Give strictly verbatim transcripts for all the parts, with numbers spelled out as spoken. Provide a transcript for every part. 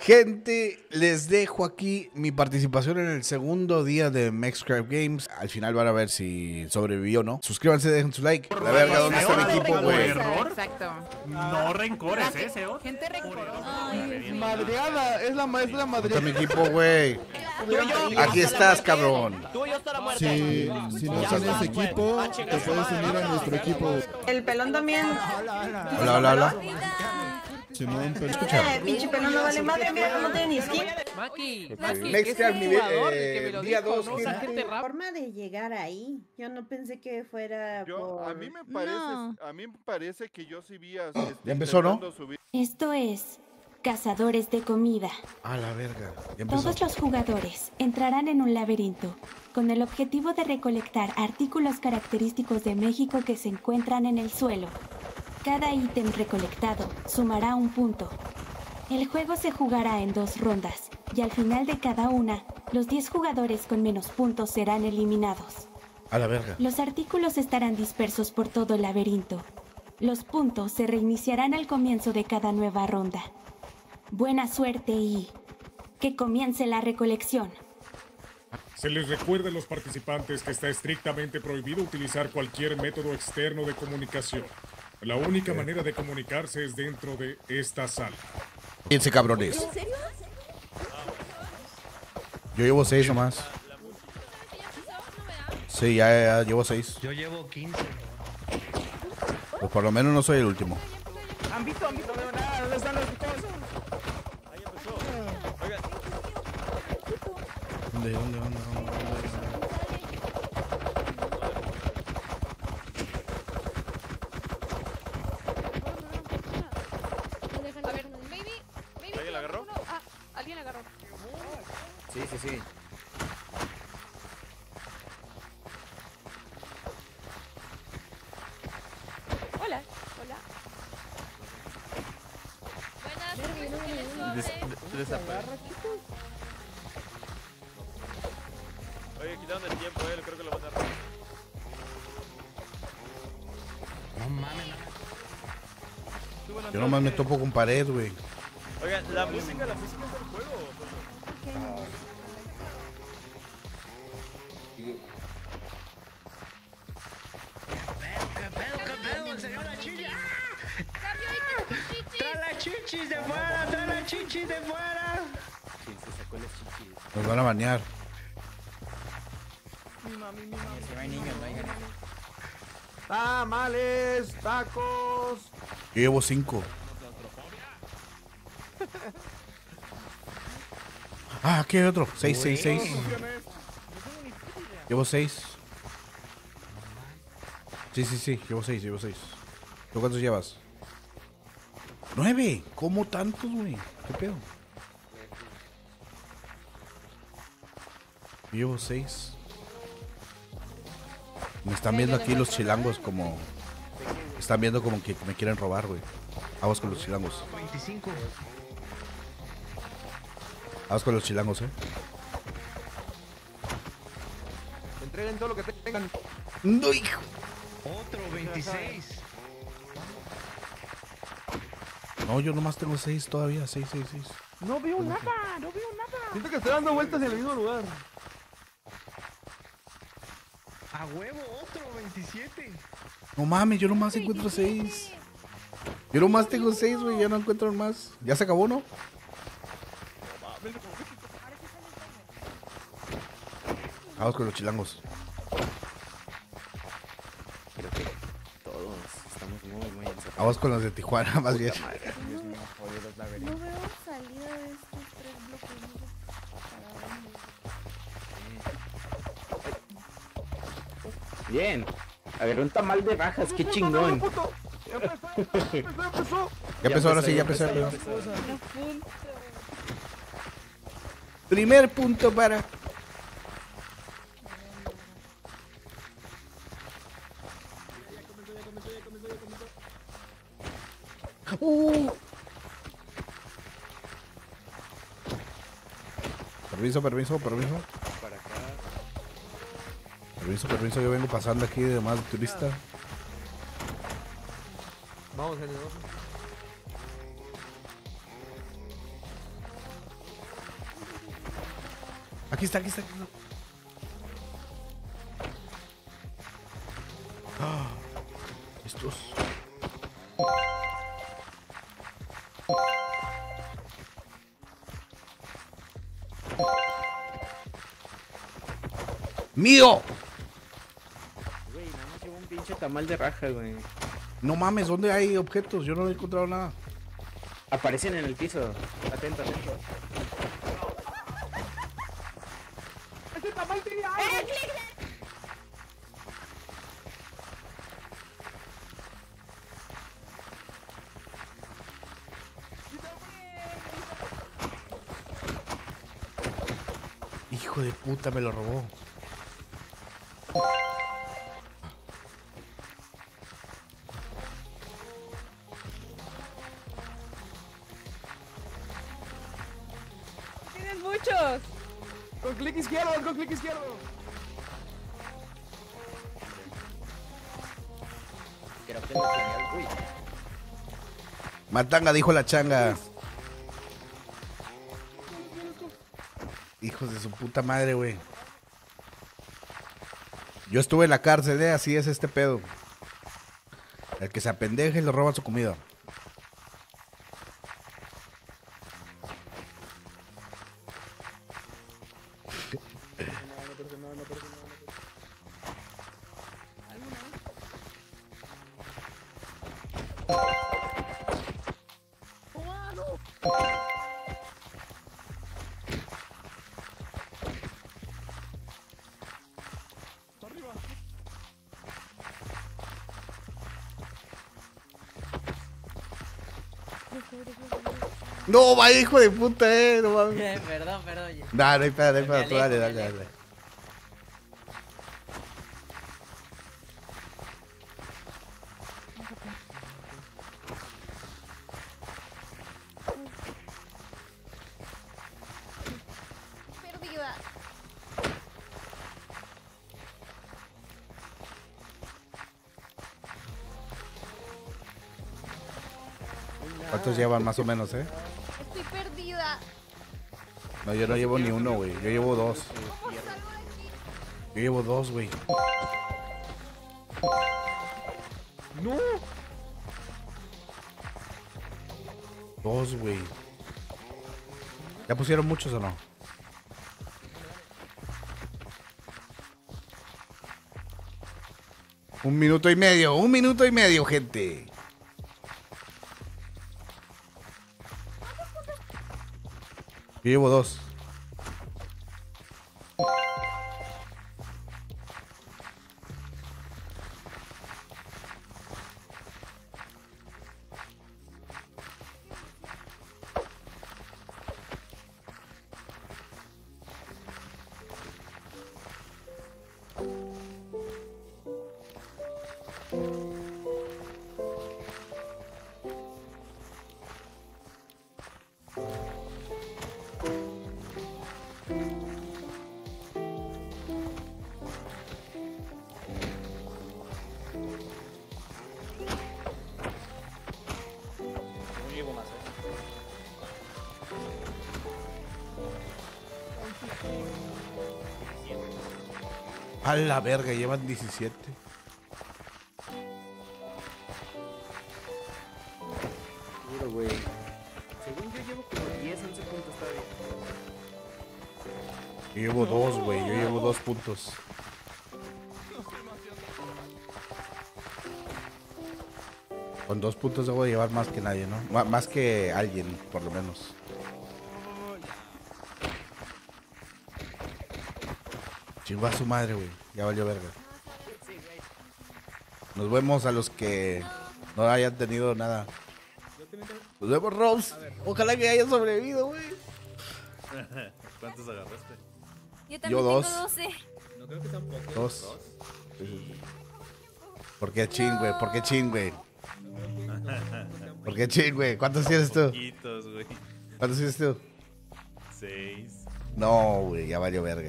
Gente, les dejo aquí mi participación en el segundo día de Mexcraft Games. Al final van a ver si sobrevivió o no. Suscríbanse, dejen su like. La verga, ¿dónde está mi equipo, güey? Exacto. No rencores, ¿eh, Seo? Gente rencorosa. Madreada, es la maestra ¿Dónde está madreada. mi equipo, güey? Aquí estás, cabrón. Tú y yo hasta la muerte. Si, si no tienes equipo, te puedes unir a nuestro equipo. El pelón también. Hola, hola, hola. Simón, pero Eh, pinche pelón no vale madre, mira, no tiene ni skin. Maki, Ok. Maki, Mexcraft ese nivel, jugador eh, que me lo día dijo, dos, ¿no? gente. Esa gente rap- Forma de llegar ahí. Yo no pensé que fuera Yo, por... a mí me parece, No. a mí me parece que yo sí vi a, este, Ya empezó, ¿no? intentando subir. Esto es Cazadores de Comida. A la verga. Ya empezó. Todos los jugadores entrarán en un laberinto con el objetivo de recolectar artículos característicos de México que se encuentran en el suelo. Cada ítem recolectado sumará un punto. El juego se jugará en dos rondas y al final de cada una, los diez jugadores con menos puntos serán eliminados. A la verga. Los artículos estarán dispersos por todo el laberinto. Los puntos se reiniciarán al comienzo de cada nueva ronda. Buena suerte y que comience la recolección. Se les recuerda a los participantes que está estrictamente prohibido utilizar cualquier método externo de comunicación. La única manera de comunicarse es dentro de esta sala. Fíjense, cabrones. Yo llevo seis nomás. Sí, ya, ya llevo seis. Yo llevo quince. Pues por lo menos no soy el último. ¿Han visto? ¿Han visto? No veo nada. ¿Dónde están los cosas? Ahí empezó. Oigan, ¿Dónde, dónde, dónde, dónde? A ver, maybe, maybe. ¿Alguien la agarró? uno- Ah, alguien la agarró. Sí, sí, sí. Hola, hola. Buenas, oye, quitando el tiempo, eh, creo que lo van a agarrar. No mames. Yo nomás me topo con pared, güey. Oigan, la música, la música es del juego. ¿Qué pedo, qué pedo? El señor la chicha. ¡Trae las chichis de fuera! ¡Trae las chichis de fuera! Nos van a banear. tamales, tacos. Yo llevo cinco. Ah, aquí hay otro. Seis, seis, seis. Llevo seis. Sí, sí, sí. Llevo seis, llevo seis. ¿Tú cuántos llevas? Nueve. ¿Cómo tantos, güey? ¿Qué pedo? Yo llevo seis. Me están viendo aquí los chilangos como... Están viendo como que me quieren robar, güey. Aguas con los chilangos. veinticinco. Aguas con los chilangos, eh. Entreguen todo lo que tengan. No, hijo. Otro veintiséis. No, yo nomás tengo seis todavía. Seis, seis, seis. No veo nada, no veo nada. Siento que estoy dando vueltas en el mismo lugar. A huevo, otro veintisiete. No mames, yo nomás encuentro seis. Yo nomás tengo seis, güey. Ya no encuentro más. ¿Ya se acabó, no? Vamos con los chilangos. Creo que todos estamos muy, muy encerrados. Vamos con los de Tijuana, más bien. No veo salida de estos tres bloques. Bien. Agarré un tamal de bajas, qué chingón. Ya empezó, ya empezó, ya empezó. Ya empezó, ahora sí, ya empezó. ya ya empezó. empezó. Primer punto para... Uh. Permiso, permiso, permiso. Para acá. Permiso, permiso, yo vengo pasando aquí de más de turista. Vamos, generoso. Aquí está, aquí está. Aquí está. Ah, estos. ¡Mío! Güey, nada más llevo un pinche tamal de raja, güey. No mames, ¿dónde hay objetos? Yo no he encontrado nada. Aparecen en el piso. Atento, atento. ¡Ese tamal tenía algo! Hijo de puta, me lo robó. Tienes muchos. Con clic izquierdo, con clic izquierdo. Quiero que lo genial, uy. Matanga, dijo la changa. Hijos de su puta madre, güey. Yo estuve en la cárcel, ¿eh? Así es este pedo. El que se apendeje le roban su comida. No, vaya hijo de puta, eh. No mames. Perdón, perdón. Nah, no hay pedo, no hay pedo. Me Tú dale, alejo, dale, me dale. Perdida. ¿Cuántos llevan más o menos, eh? Estoy perdida. No, yo no llevo ni uno, güey. Yo llevo dos. ¿Cómo salgo de aquí? Yo llevo dos, güey. ¡No! Dos, güey. ¿Ya pusieron muchos o no? Un minuto y medio, un minuto y medio, gente. Yo llevo dos. No llevo más, eh. A la verga, llevan diecisiete. Seguro, güey. Según yo llevo como diez, once puntos todavía. Yo llevo dos, güey. Yo llevo dos puntos. Con dos puntos debo de llevar más que nadie, ¿no? M- más que alguien, por lo menos. Chingó a su madre, güey. Ya valió verga. Nos vemos a los que no hayan tenido nada. Nos vemos, Rose. Ojalá que haya sobrevivido, güey. ¿Cuántos agarraste? Yo también Yo dos. tengo doce. No creo que sean pocos. Dos. ¿Por qué chin, güey? ¿Por qué chin, güey? ¿Por qué chin, güey? ¿Cuántos tienes tú? Poquitos, güey. ¿Cuántos tienes tú? Seis. No, güey, ya valió verga.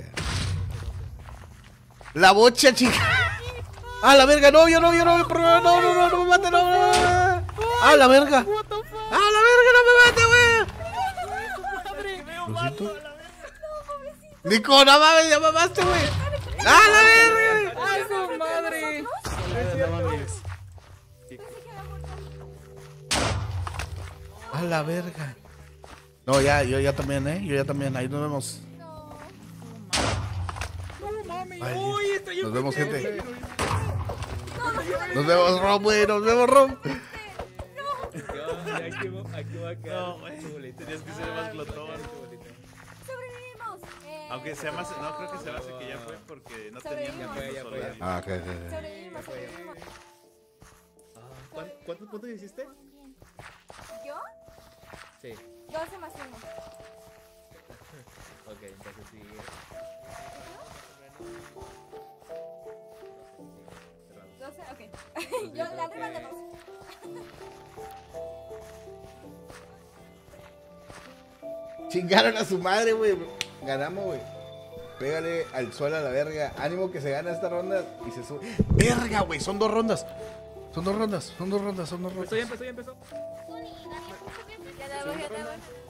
La bocha, chica. ¡Ah, la verga! No, yo no, yo no, no, no, no, no, no me mate, no, no. ¡Ah, la verga! ¡Ah, la verga, no me mate, güey! ¿Lucito? Nico, no mames, ya mamaste, güey. ¡Ah, la verga! ¡Ay, su madre! A la verga. No, ya, yo ya también, ¿eh? Yo ya también. Ahí nos vemos. Ay, nos vemos, gente. Nos vemos, Rom, güey. Nos vemos, Rom. Aquí va, aquí va a quedar. No, güey. Tenías que ser más glotón. Sobrevivimos. Eh, Aunque sea más. No, creo que se hace que ya fue porque no tenían Ya fue, ya fue, ya fue. Ah, ok, ok, ok. Sobrevivimos, sobrevivimos. ¿Cuántos, ¿Cuántos puntos hiciste? ¿Yo? Sí. doce más uno. Ok, entonces sí. doce, ok. Yo la arriba de doce. Chingaron a su madre, güey. Ganamos, güey. Pégale al suelo a la verga. Ánimo que se gana esta ronda y se sube. Verga, güey. Son dos rondas. Son dos rondas. Son dos rondas. Son dos rondas. Empezó, ya empezó, ya empezó. Ya te voy, ya te voy.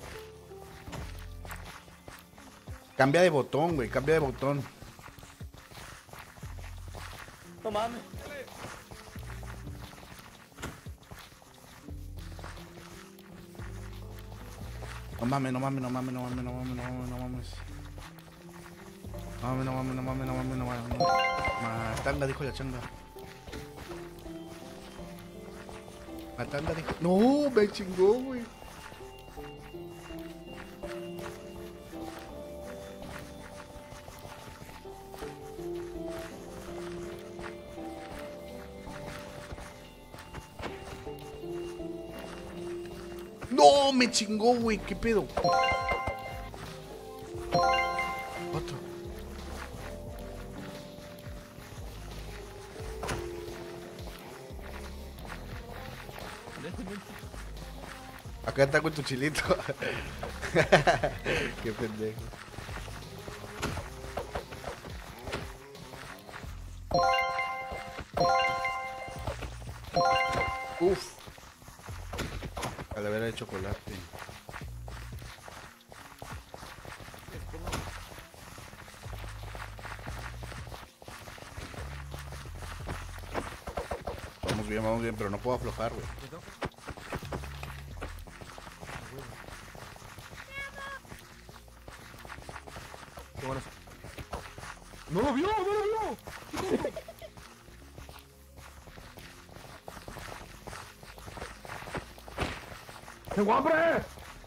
Cambia de botón, güey. Cambia de botón. No mames. No mames, no mames, no mames, no mames, no mames, no mames, no mames. No mames, no mames, no mames, no mames, no mames. Matanga, dijo la changa. Matanga dijo. No, me chingó, güey. No, me chingó, güey. ¿Qué pedo? Otro. Acá está con tu chilito. Qué pendejo. Uf. Calavera de chocolate. Vamos bien, vamos bien, pero no puedo aflojar, güey. ¡No lo vio! ¡No lo vio! ¡Tengo hambre!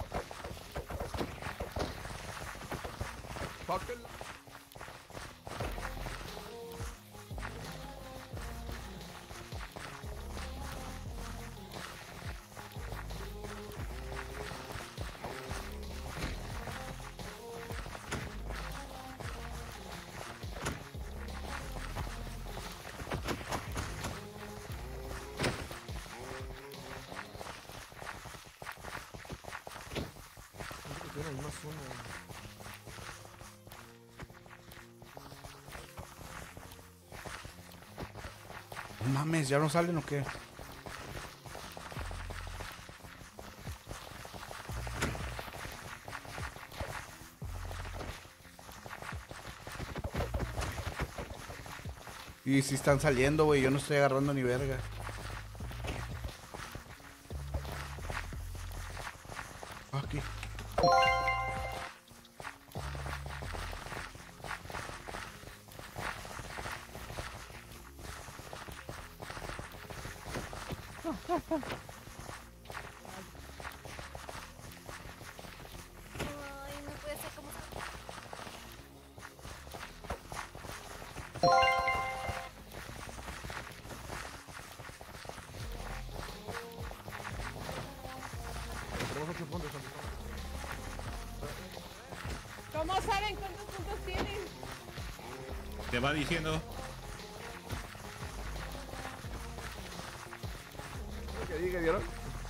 No mames, ¿ya no salen o qué? Y si están saliendo, güey, yo no estoy agarrando ni verga. Aquí. Ay, no puede ser como. Tenemos ocho puntos. ¿Cómo saben cuántos puntos tienen? Te va diciendo. ¿Qué diga, vieron?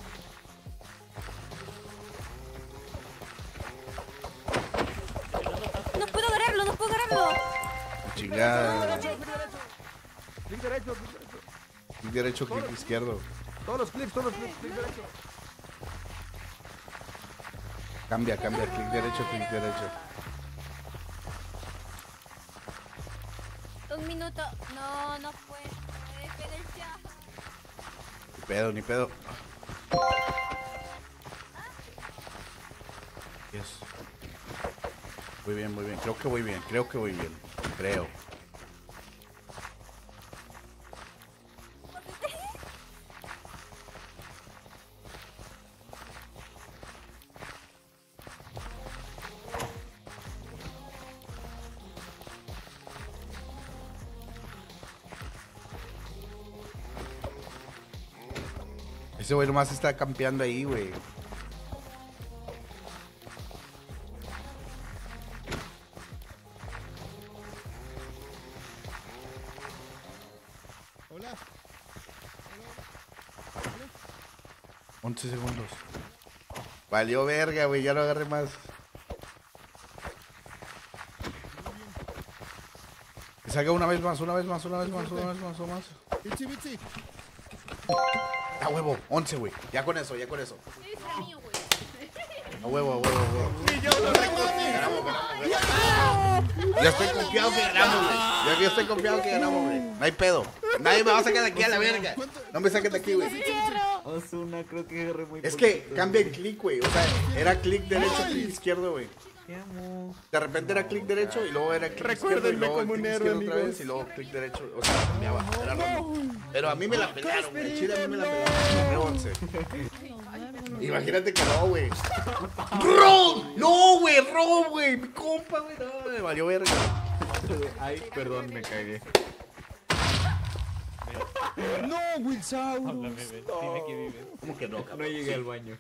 No puedo agarrarlo, no puedo agarrarlo. Chingada. Clic derecho, clic derecho. Clic derecho, clic izquierdo. Todos los clips, todos los clips, clic derecho. Cambia, cambia, clic derecho, clic derecho. un minuto. No, no puede. Dejen el ya. Ni pedo, ni pedo. Yes. Muy bien, muy bien. Creo que voy bien, creo que voy bien. Creo. Ese güey nomás está campeando ahí, güey. Hola. once segundos. Valió verga, güey. Ya no agarré más. Que salga una vez más, una vez más, una vez más, una vez más, una vez más. Bichi, bichi. A huevo, once, güey. Ya con eso, ya con eso. Es mío, güey. A huevo, a huevo, a huevo. Ganamos, ganamos, ganamos. Ya estoy confiado que ganamos, güey. Ya, ya estoy confiado que ganamos, güey. No hay pedo. Nadie me va a sacar de aquí a la verga. No me saquen de aquí, güey. Osuna, creo que agarré muy Es que poquito. cambia el clic, güey. O sea, era clic derecho, clic izquierdo, güey. Te amo. De repente era clic derecho y luego era clic izquierdo y luego como clic un héroe, izquierdo otra amigos. vez y luego clic derecho. O sea, cambiaba. Era random. Pero a mí me la pelaron, güey. Chile, a mí me la pelaron. Agarré once. Imagínate que no, güey. ¡Rob! ¡No, güey! ¡Rob, güey! Mi compa, güey. No, me valió verga. Ay, perdón, me cagué. No, Wilsaurus. Háblame, ven. Dime que vives. ¿Cómo que no, No cabrón? llegué al baño.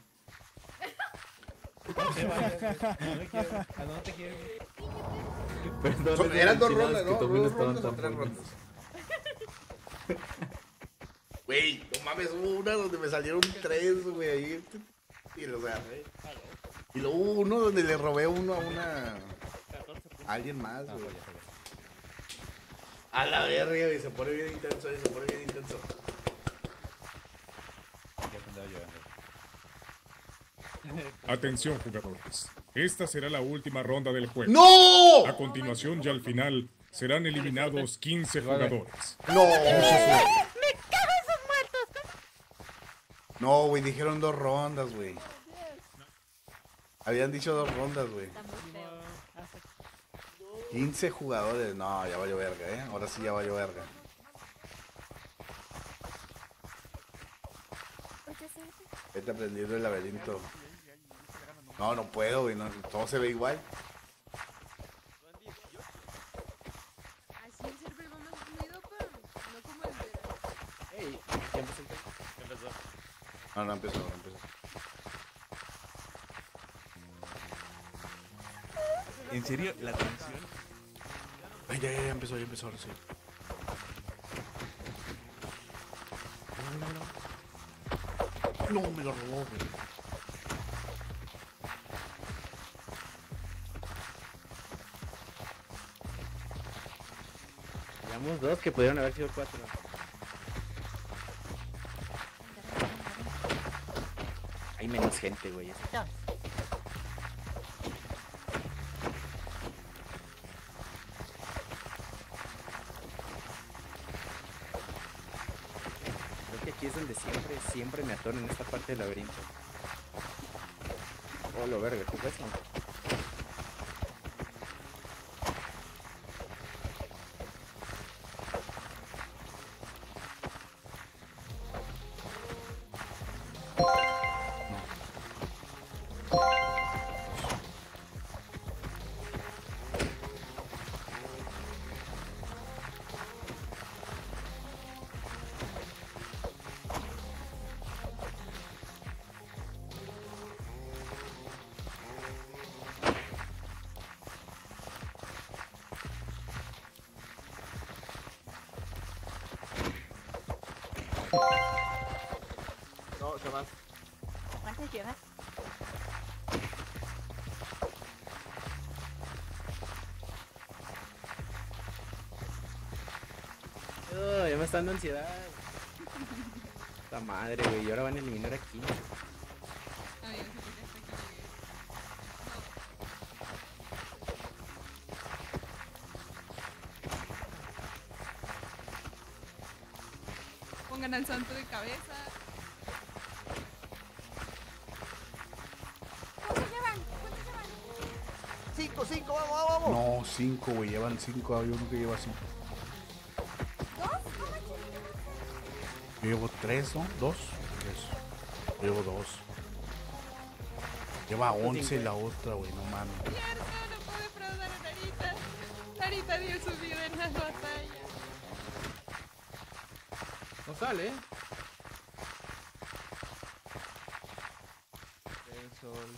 No te vayas. No quiero. ¿A dónde te quieres ir? Perdón. Son- esos Eran dos enchiladas rondas, que ¿no? también ¿Dos estaban rondas o tan tres buenas. rondas? Güey, no mames, hubo una donde me salieron tres, güey, ahí. Y los agarré. Y luego hubo uno donde le robé uno a una... a alguien más, güey. A la verga, güey, se pone bien intenso, güey, se pone bien intenso. Ya te andaba llorando. Atención, jugadores. Esta será la última ronda del juego. ¡No! A continuación, ya al final, serán eliminados quince jugadores. ¡No! No, güey, dijeron dos rondas, güey. Habían dicho dos rondas, güey. quince jugadores. No, ya valió verga, ¿eh? Ahora sí ya valió verga. Vete aprendiendo el laberinto. No, no puedo, güey. No, todo se ve igual. Así el server va más fluido, pero no como el de... Ey, ya empezó el juego. ¿Qué empezó? No, no empezó, no empezó. ¿En serio? ¿La canción? Ay, ya, ya, ya empezó, ya empezó, ahora sí. No, me lo robó, güey. Llevamos dos que pudieron haber sido cuatro. Hay menos gente, güey. Creo que aquí es donde siempre, siempre me atoran en esta parte del laberinto. Oh, lo verga, ¿qué fue eso? No, se va. ¿Cuántas llevas? Oh, ya me está dando ansiedad. La madre, güey. Y ahora van a eliminar aquí. pongan al santo de cabeza. ¿Cuántos llevan? ¿Cuántos llevan? Cinco, cinco, vamos, vamos, vamos. No, cinco, güey. Llevan cinco. Hay uno que lleva cinco. ¿Dos? ¿Cómo chingados? Yo llevo tres, ¿no? ¿Dos? Tres. Yo llevo dos. Lleva once la otra, güey. No mames. Cierto, no puedo defraudar a Narita. Narita dio su vida en la batalla. No sale, ¿eh? El sol.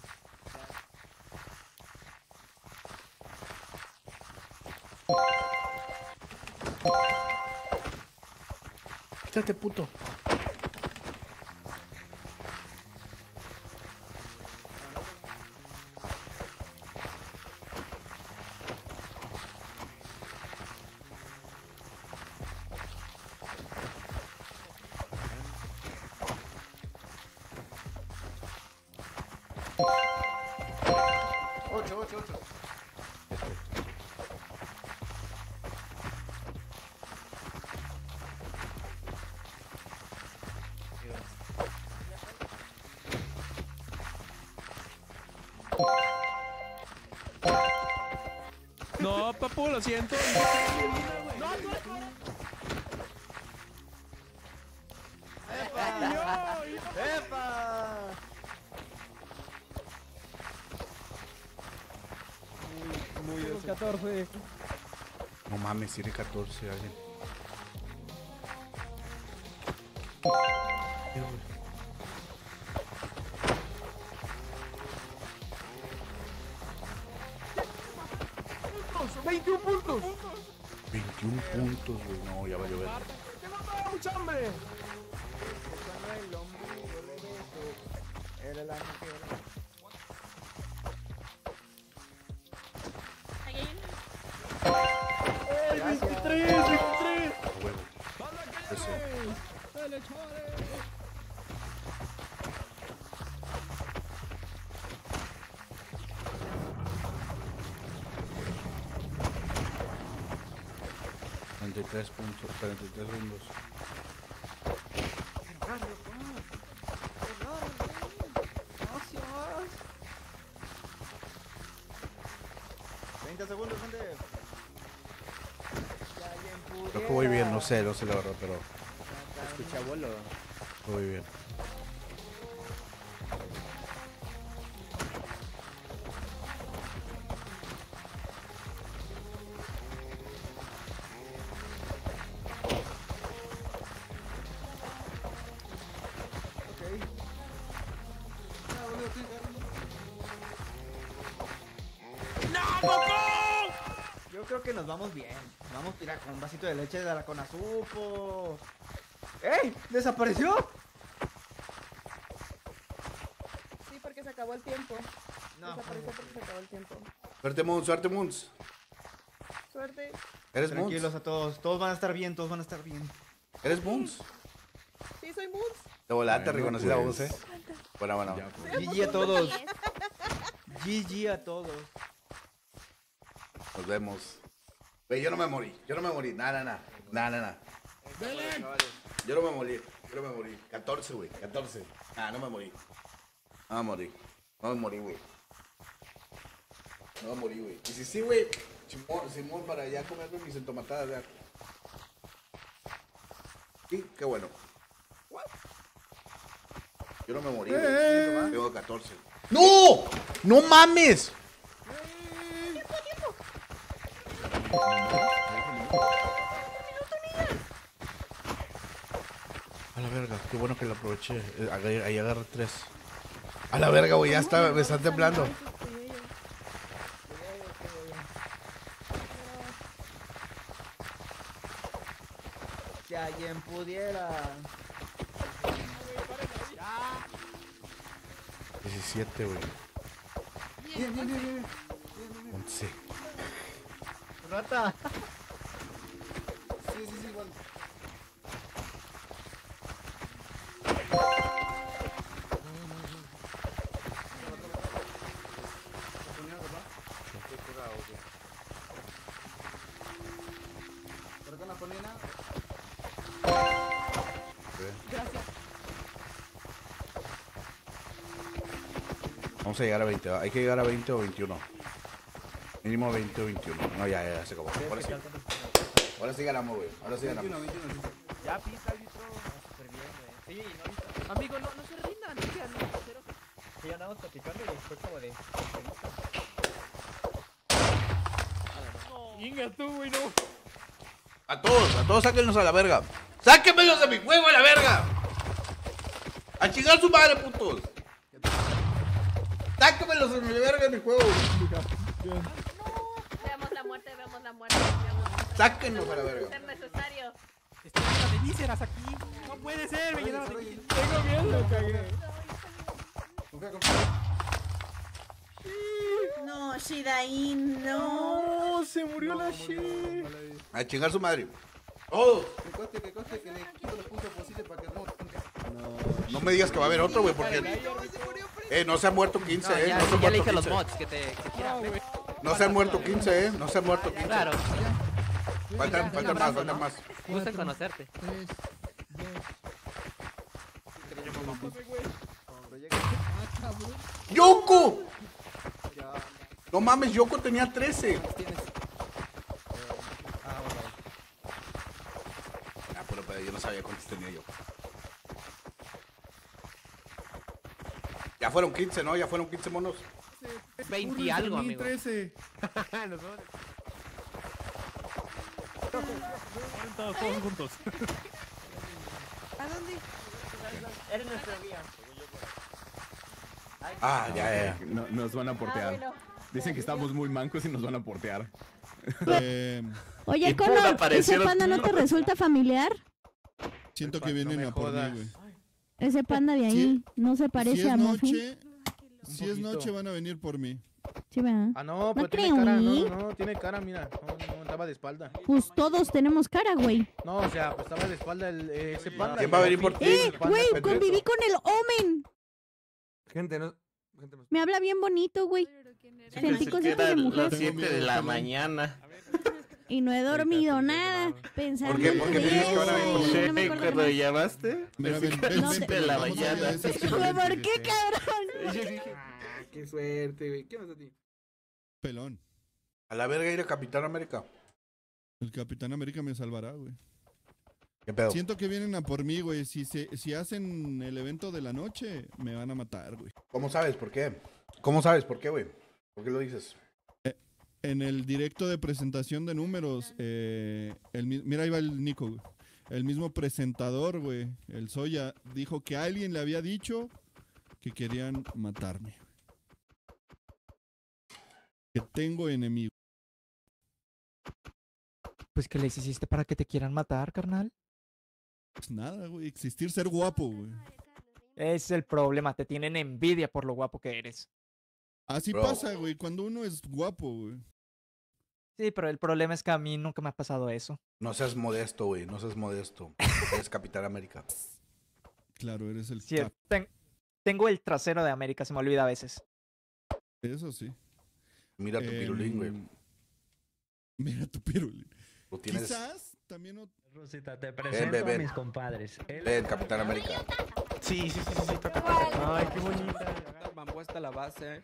Quítate, puto. Ocho, ocho, ocho. No, papu, lo siento. ¡Epa! Muy bien. catorce. No mames, tiene catorce alguien. veintiún puntos. veintiún puntos, güey. No, ya va a llover. ¡Tengo mucha hambre! Era la mujer. Ahí hay uno. veintitrés, veintitrés. A huevo. Eso. Dale, chavales. cuarenta y tres puntos, cuarenta y tres segundos. veinte segundos, gente. Creo que voy bien, no sé, no sé la verdad, pero Escuché abuelo. voy bien. Yo creo que nos vamos bien. Vamos a tirar con un vasito de leche de la Conazupo. ¡Ey! ¿Desapareció? Sí, porque se acabó el tiempo. No. Desapareció porque se acabó el tiempo. Suerte, Moons, suerte, Moons. Suerte. ¿Eres Tranquilos Moons? a todos. Todos van a estar bien, todos van a estar bien. ¿Eres Moons? Sí, soy Moons. De volada, te Bueno, reconocí la pues. voz, eh. Bueno, bueno. G G a todos. G G a todos. Nos vemos. Güey, yo no me morí. Yo no me morí. Nada, nada. Nada, nada. Yo no me morí. Yo no me morí. catorce, güey. catorce. Ah, no me morí. No me morí. No me morí, güey. No me morí, güey. Y si sí, güey. Simón, Simón, para ya comerme mis entomatadas, ya. Sí, qué bueno. Yo no me morí, güey. Tengo catorce. ¡No! ¡No mames! A la verga, qué bueno que lo aproveché. Eh, Ahí, ahí agarré tres. A la verga, güey, ya está, me están temblando. Si alguien pudiera. diecisiete, güey. Bien, bien, bien, bien. once. Rata. Sí, sí, sí, igual. ¿Por qué la ponina? Tres. Vamos a llegar a veinte. Hay que llegar a veinte o veintiuno. Mínimo veinte o veintiuno. No, ya, ya, ya se acabó. Ahora sí. Ahora sí ganamos, güey. Ahora sí ganamos. Ya pisa, listo. Súper bien, güey. Sí, no, amigo, no, no se rindan. Sigan, no, cero. Sí, andamos platicando y después como de... Venga tú, güey, no. A todos, a todos sáquenlos a la verga. ¡Sáquenmelos de mi juego a la verga! ¡A chingar su madre, putos! ¡Sáquenmelos de mi verga de mi juego! Veamos la muerte, veamos la muerte. Veamos. ¡Sáquenlos a la verga! Es necesario. Estoy lleno de vísceras aquí. No puede ser, me llenaron de vísceras. Tengo miedo, lo cagué. No, Shidain, no. No, se murió la shit. A chingar su madre. ¡Todos! Que coste, que coste, que le quito los puntos posibles para que no... No me digas que va a haber otro, güey, porque... Eh, no se han muerto quince, eh. ya, No se han ya muerto le dije a los quince. mods que te que quieran. No se han muerto quince, eh. No se han muerto quince. Claro, Faltan, faltan más, faltan más. gusta en conocerte. tres, ¡Yoko! No mames, Yoko tenía trece. Ah, pero, pero yo no sabía cuántos tenía yo. Ya fueron quince, ¿no? Ya fueron quince monos. veinte y algo, amigo. trece. Nos vamos. Todos, todos juntos. ¿A dónde? Eres nuestro guía. Ah, ya, ya, ya. No, nos van a portear. Ah, bueno. Dicen que estamos muy mancos y nos van a portear. Eh, Oye, Y pum, Conor, ¿ese aparecieron panda no te todos. resulta familiar? siento que vienen a por mí, güey. Ese panda de ahí Sí. no se Si parece es a Muffin. noche, si es noche van a venir por mí. Sí, ¿verdad? Ah, no, No pero tiene creo, cara, ¿eh? no, no, tiene cara, mira. No, no, estaba de espalda. Pues todos tenemos cara, güey. No, o sea, pues estaba de espalda el, eh, ese panda. ¿Quién va a venir por ti? ¡Eh, El panda güey! perfecto. Conviví con el Omen. Gente, no. Gente, no. Me habla bien bonito, güey. Pero ¿quién era? Sentí cositas de mujer. siete de la mañana. Y no he dormido nada. Pensando ¿Por qué? en ¿Por qué eso. tienes que ahora venir por No me acuerdo qué más. llamaste? Mira, ven, ven, No ven, te- pero de la vamos a mañana. ver ese Güey, ¿por qué, cabrón? Yo dije, ah, qué suerte, güey. ¿Qué pasa a ti? pelón. A la verga ir a Capitán América. El Capitán América me salvará, güey. ¿Qué pedo? Siento que vienen a por mí, güey. Si, se, si hacen el evento de la noche, me van a matar, güey. ¿Cómo sabes por qué? ¿Cómo sabes por qué, güey? ¿Por qué lo dices? En el directo de presentación de números, eh, el, mi- mira, ahí va el Nico, güey. El mismo presentador, güey, el Soya, dijo que alguien le había dicho que querían matarme. Que tengo enemigos. Pues, ¿qué les hiciste para que te quieran matar, carnal? Pues nada, güey. Existir, ser guapo, güey. Es el problema, te tienen envidia por lo guapo que eres. Así Bro. pasa, güey, cuando uno es guapo, güey. Sí, pero el problema es que a mí nunca me ha pasado eso. No seas modesto, güey. No seas modesto. Eres Capitán América. Claro, eres el Sí, cap. ten- tengo el trasero de América, se me olvida a veces. Eso sí. Mira tu pirulín, güey. Em, Mira tu pirulín. Lo tienes. Quizás también... ot- Rosita, te Ven, presento ven, a ven. mis compadres. Él Ven, Capitán América. Sí, sí, sí, sí, sí, toca, toca. Ay, qué bonita. Bambú hasta la base.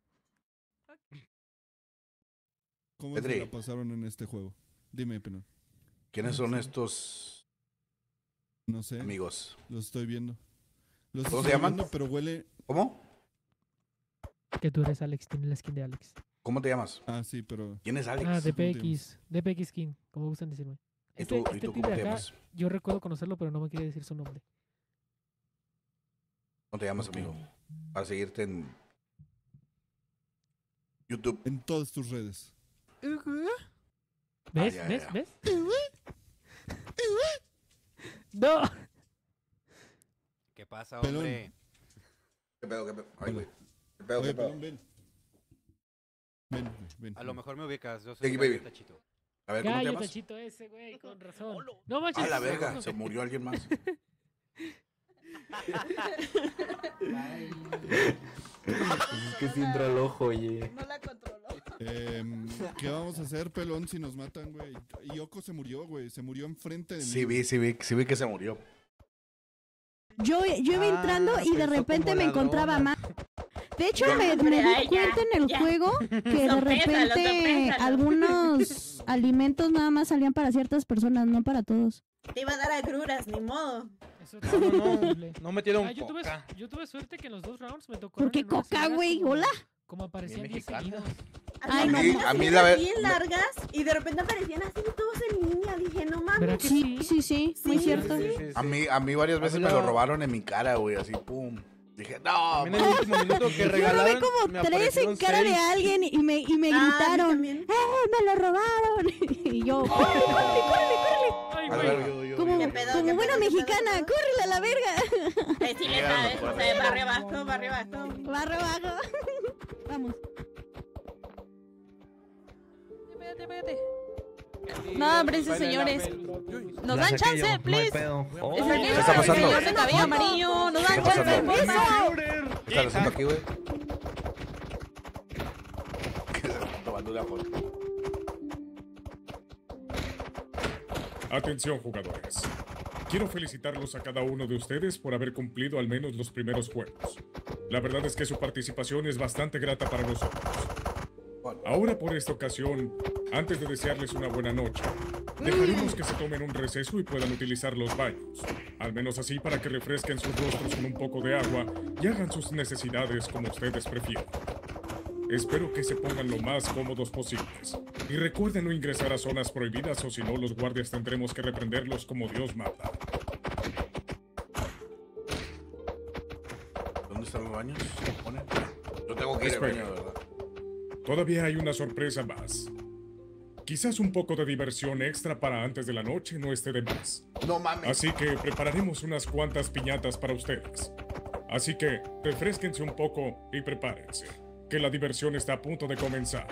¿Cómo se Pedri. la pasaron en este juego? Dime, Penón. ¿Quiénes son estos No sé. amigos? Los estoy viendo. Los ¿Cómo estoy se llaman? viendo, pero huele... ¿Cómo? Que tú eres Alex, tiene la skin de Alex. ¿Cómo te llamas? Ah, sí, pero... ¿Quién es Alex? Ah, ¿cómo te DPX. DPX Skin, como gustan decirme. ¿Y Este, tú, y este tú pibe cómo te acá, llamas? yo recuerdo conocerlo, pero no me quiere decir su nombre. ¿Cómo te llamas, amigo? Para seguirte en YouTube. En todas tus redes. ¿Ves? ya, ¿Ves? ya. ¿Ves? ¡No! ¿Qué pasa, Pelón. hombre? ¿Qué pedo, qué pedo? Ay, Hola. güey. ¿Qué pedo, Oye, qué pedo? Pelón, ven. Ven, güey, ven. A lo mejor me ubicas, yo soy soy Baby. Tachito. A ver, ¿cómo te Gallo llamas? tachito ese, güey, con razón. No manches. A la verga, se murió alguien más. Es que sí entra el ojo, oye. No la controló. Em, ¿Qué vamos a hacer, Pelón, si nos matan, güey? Yoko se murió, güey. Se murió enfrente de mí. Sí vi, sí vi, sí vi que se murió. Yo, yo iba Ah, entrando y de pensó repente como me encontraba ladrona. más. De hecho, Yo- me, Hombre, me di ay, ya, cuenta en el ya. juego que de Sopésalo, repente sopésalo. algunos alimentos nada más salían para ciertas personas, no para todos. Te iba a dar agruras, ni modo. Eso No, no, no. horrible. No metieron Ah, yo, tuve, coca. yo tuve suerte que en los dos rounds me tocó. ¿Por qué coca, güey? Hola. Como aparecían Bien bien mexicano. seguidos. Ay, A mí- no, a mí unas la ve- bien me- largas y de repente aparecían así todos en línea. Dije, no mames. ¿Verdad que Sí, sí, sí, muy Sí, cierto. Sí, sí, sí. A mí, a mí varias veces mí me lo no. robaron en mi cara, güey, así, pum. Dije, no, También en el último minuto que Yo robé regalaron. como me tres en aparecieron cara de seis. alguien y me, y me Ah, a mí gritaron, también. ¡eh, me lo robaron! Y yo, ¡córrele, córrele, córrele, Ay, A güey. ver, yo- yo- Como, ¿Qué pedo, como qué buena pedo, qué pedo, mexicana, qué pedo? córrele a la verga. Eh, sí le sabes, o sea, barrio abajo, barrio abajo. Barra abajo. Vamos. Espérate, espérate. No, hombre, sí, señores. Nos dan chance, please. Oh, Es el ¿Qué está pasando? señor de cabello amarillo. Nos dan ¿Qué está chance, pasando? porfa. ¿Qué están haciendo aquí, güey? Que se están tomando una foto. Atención, jugadores. Quiero felicitarlos a cada uno de ustedes por haber cumplido al menos los primeros juegos. La verdad es que su participación es bastante grata para nosotros. Ahora, por esta ocasión, antes de desearles una buena noche, dejaremos que se tomen un receso y puedan utilizar los baños. Al menos así para que refresquen sus rostros con un poco de agua y hagan sus necesidades como ustedes prefieran. Espero que se pongan lo más cómodos posibles. Y recuerden no ingresar a zonas prohibidas o si no los guardias tendremos que reprenderlos como Dios manda. ¿Dónde están los baños? ¿Se ponen? Yo tengo que ir al Espera. baño, ¿verdad? Todavía hay una sorpresa más. Quizás un poco de diversión extra para antes de la noche no esté de más. No mames. Así que prepararemos unas cuantas piñatas para ustedes. Así que refresquense un poco y prepárense, que la diversión está a punto de comenzar.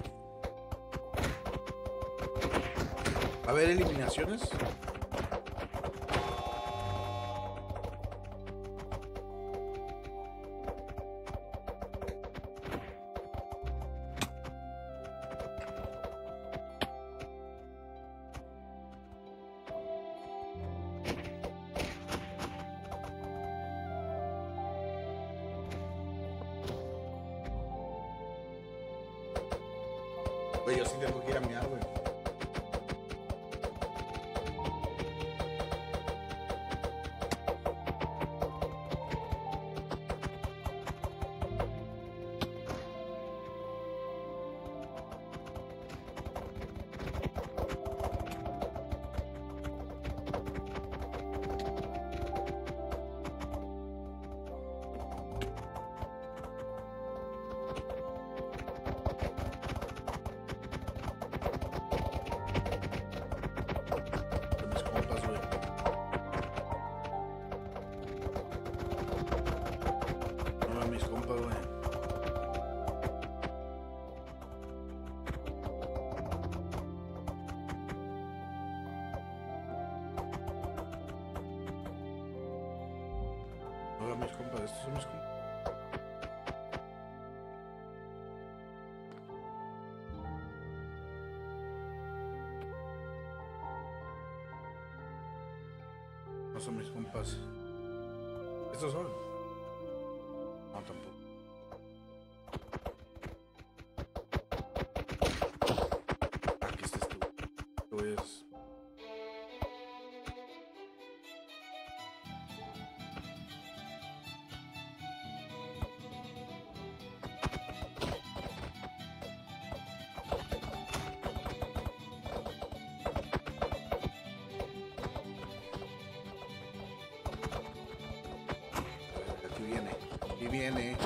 ¿Va a haber eliminaciones? Güey, yo sí tengo que ir a miar, güey. Con mis compas, güey. No mames, mis compas, güey. No mames, mis compas, estos son mis compas. No son mis compas. ¿Estos son? No, tampoco. Aquí estás tú. Tú es. Aquí viene. Aquí viene.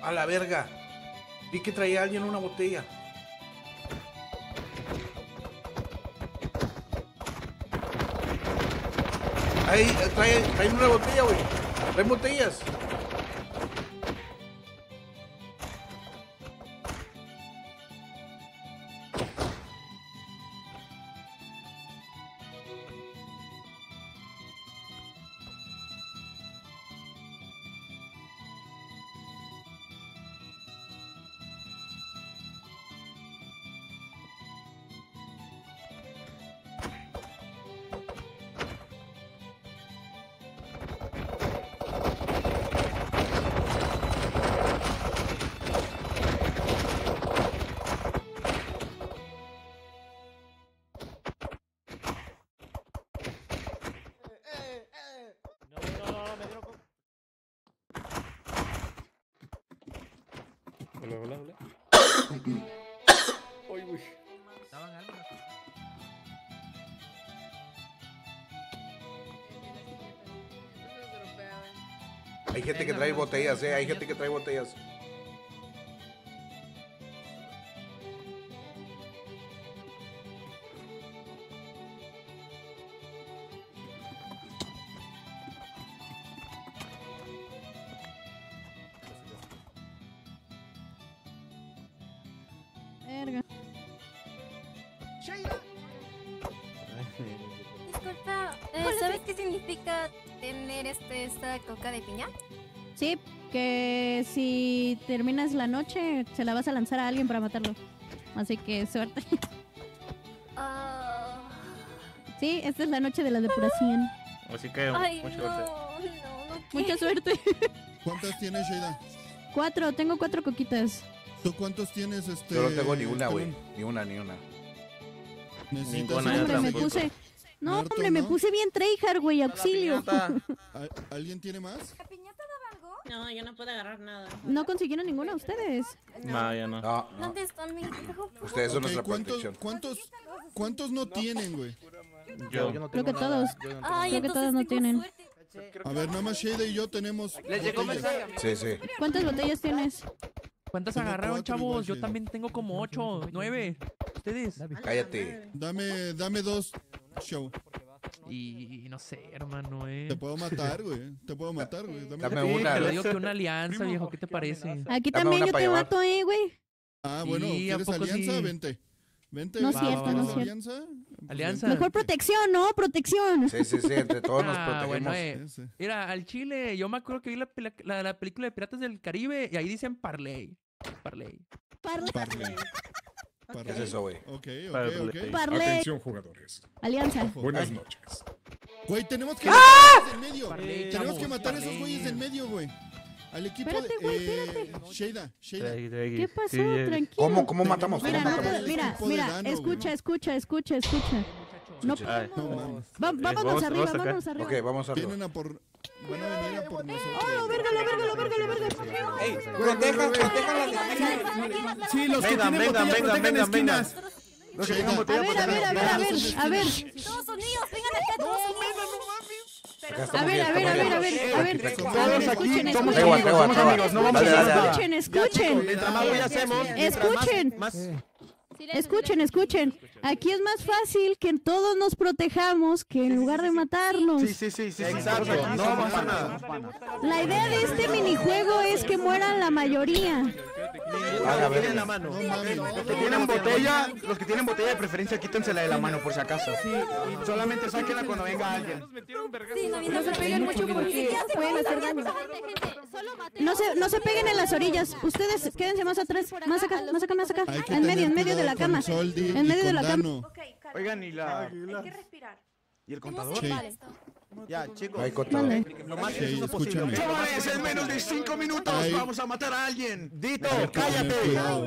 A la verga. Vi que traía alguien una botella. Ahí, trae, trae una botella, güey. Trae botellas. Hola, hola, hola. Uy, uy. ¿Daban algo? Hay gente que trae botellas, eh. Hay gente que trae botellas. Verga. Disculpa, eh, ¿sabes qué significa tener este esta coca de piña? Sí, que si terminas la noche, se la vas a lanzar a alguien para matarlo. Así que suerte. Ah, Sí, esta es la noche de la depuración. Así que, ay, mucha no, suerte. no, no Mucha quiero. suerte. ¿Cuántas tienes, Sheida? Cuatro, tengo cuatro coquitas. ¿Tú cuántos tienes, este? Yo no tengo ni una, güey. Colón? Ni una, ni una. Necesitas Ninguna, una ya Hombre, me tampoco. puse... No, Muerto, hombre, me ¿no? puse bien tryhard, güey, auxilio. ¿Al- ¿Alguien tiene más? ¿La piñata daba algo? No, yo no puedo agarrar nada. ¿No consiguieron ninguno ustedes? No, ya no. No, no. ¿Dónde están mis Ustedes son Ok, nuestra ¿cuántos, protección. cuántos, ¿Cuántos no tienen, güey? Yo. Creo que todos. Ay, Creo que entonces todos no tengo tienen. suerte. A ver, nada más Sheida y yo tenemos ¿Les llegó botellas. mensaje? Sí, sí. ¿Cuántas botellas tienes? ¿Cuántas Tengo agarraron, cuatro chavos? igual, Yo sí. también tengo como ocho, nueve. ¿Ustedes? Cállate. Dame, dame dos, show. Y, y no sé, hermano, eh. Te puedo matar, güey. Te puedo matar, güey. Dame, Dame Sí, una. te lo digo que una alianza, viejo. ¿Qué te parece? Aquí Dame también una yo pa' te llevar. mato, eh, güey. Ah, bueno, Sí, ¿a ¿quieres poco alianza? sí? Vente. Vente. No es vente, cierto, ¿quieres no es cierto. alianza? Pues Alianza. vente. Mejor protección, ¿no? Protección. Sí, sí, sí. Entre todos nos Ah, protegemos. bueno, eh. Ese. Mira, al Chile, yo me acuerdo que vi la, pela- la, la película de Piratas del Caribe y ahí dicen Parley. Parley. Parle. Parley. ¿Qué es Parley. eso, güey? Ok, Parley. ok, ok. Parle. Atención, jugadores. Alianza. Buenas noches. Güey, tenemos que matar a esos en medio. Parley, Tenemos chavos, que matar a esos Parley. güeyes en medio, güey. Al equipo Espérate, güey, de... espérate. Eh, Sheida, Sheida. ¿Qué pasó? Sí, eh, Tranquilo. ¿Cómo, cómo Tenemos- matamos? ¿Cómo Mira, no matamos? puedo- mira, Equipo de mira, Dano, escucha, güey. escucha, escucha, escucha. No, Ay. No mames. va- vámonos vamos- arriba, vamos acá. vámonos arriba. Ok, vamos a Vienen hacerlo. a por... Van a venir a por nosotros. ¡Oh, la verga, la verga, la verga, la verga! Ey, protejan, protejan las Sí, los que Vengan, tienen vengan, botella, vengan, protejan vengan, esquinas. Los que tengan Sheida. botella, A ver, a ver, a ver, a ver, a ver. Todos unidos, vengan acá, todos unidos. Acá A estamos ver, bien, a ver, a estamos ver, a bien. ver, a ver. Perfecto. A ver, Todos aquí escuchen, somos escuchen. amigos, somos A ver, amigos, no vamos a escuchen, nada. escuchen, escuchen. Mientras más ruido hacemos, Escuchen. más... Escuchen, escuchen. Aquí es más fácil que todos nos protejamos que en lugar de matarnos. Sí, sí, sí, sí. Exacto, no vamos a nada. La idea de este minijuego es que mueran la mayoría. A la Tienen la verga. mano. No mames. Los que tienen botella, los que tienen botella de preferencia, quítensela de la mano por si acaso. Solamente sáquenla cuando venga alguien. Sí, no, No se peguen mucho porque pueden hacer daño. No se, no se peguen en las orillas. Ustedes quédense más atrás. Más acá, más acá, más acá. Hay que En medio, en tener medio de la cuidado cama. con Soldi En y medio de con la cama. Dano. Oigan, y la... Hay que respirar. ¿Y el contador? Sí. Ya, chicos. Hay contador. Lo más Sí, preciso posible. escúchame. Chavales, en menos de cinco minutos Ay. vamos a matar a alguien. Dito, Hay que tener cuidado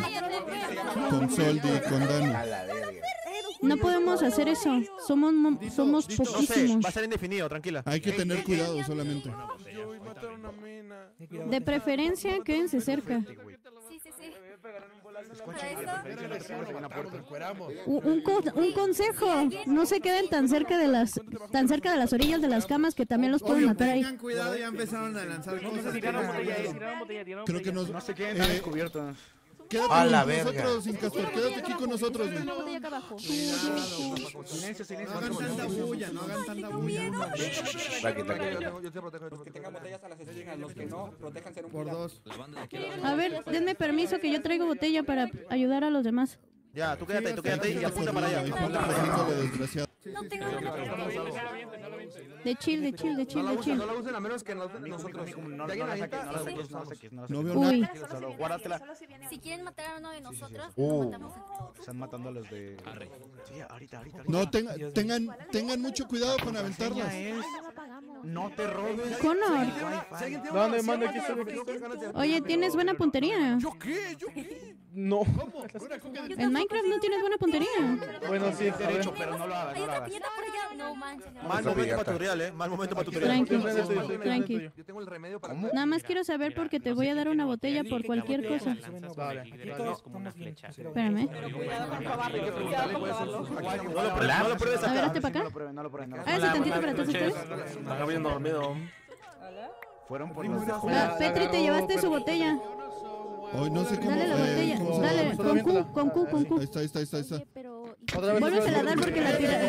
con Soldi y con Dano. A la verga. No podemos hacer eso. Somos, mo- somos No sé, poquísimos. va a ser indefinido, tranquila. Hay que tener cuidado solamente. De preferencia, quédense cerca. Sí, sí, sí. Un, un co- un consejo, no se queden tan cerca de las tan cerca de las orillas de las camas que también los pueden matar ahí. Tengan cuidado, ya empezaron a lanzar cosas. Creo que nos... No se queden eh, tan descubiertos. Quédate A la con verga. nosotros, Incastor, quédate aquí con nosotros, güey. Una botella acá abajo. Silencio, silencio. No hagan tanta bulla, no hagan tanta bulla. Tranqui, tranqui. Yo te protejo. Los que tengan botellas a las esquinas, los que no, protéjanse en un Por dos. A ver, denme permiso que yo traigo botella para ayudar a los demás. Ya, tú quédate, tú quédate y apunta para allá. Apunta para allá. No tengo. De chill, de chill, de chill, de chill. No lo usen a menos que nos- nosotros. No la saques, no la saques, no la saques, no la No saques. veo Uy. nada. Solo guárdatela. Si quieren matar a uno de nosotros, Uh. lo matamos entre todos. Están matando a los de... Sí, ahorita, ahorita. No, tenga- tengan, tengan mucho cuidado con aventarlas. No te robes. Connor, ¿Dónde manda aquí? oye, ¿tienes buena puntería? ¿Yo qué? ¿Yo qué? No. En Minecraft no tienes buena puntería. Bueno, sí, Derecho, pero no lo hagas, Hay no lo otra hagas. piñata por allá. No manches. no. Mal momento para tutorial, eh. Mal momento para tutorial. Tranqui, tranqui. Yo tengo el remedio para. Nada más quiero saber porque te voy a dar una botella por cualquier cosa. Espérame. No lo pruebes, no lo pruebes A ver, acá. hazte para No acá. lo pruebes, no lo pruebes. no lo Ah, pruebes. ese tantito para atrás ustedes. Estaba bien dormido. Fueron por los de Ah, Petri, te llevaste su botella. Hoy no sé cómo. Dale la eh, botella. cómo se Dale, llama. con Q, con Q, con Q. Ahí está, ahí está, ahí está, ahí está. Vuélvesela a dar porque la tira.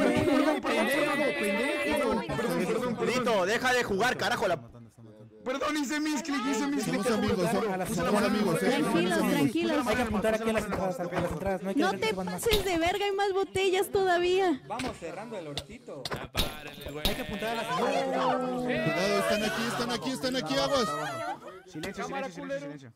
Pedito, deja de jugar, carajo. La... Perdón, hice mis clics, hice mis Somos amigos, somos, somos amigos, eh. Tranquilos, tranquilos. Hay que apuntar aquí a las entradas, a las entradas. No hay que No dejar que te suban más. pases de verga, hay más botellas todavía. Vamos cerrando el hortito. Hay que apuntar a las entradas. Cuidado, están aquí, están aquí, están aquí, aguas. Silencio, silencio, silencio, silencio.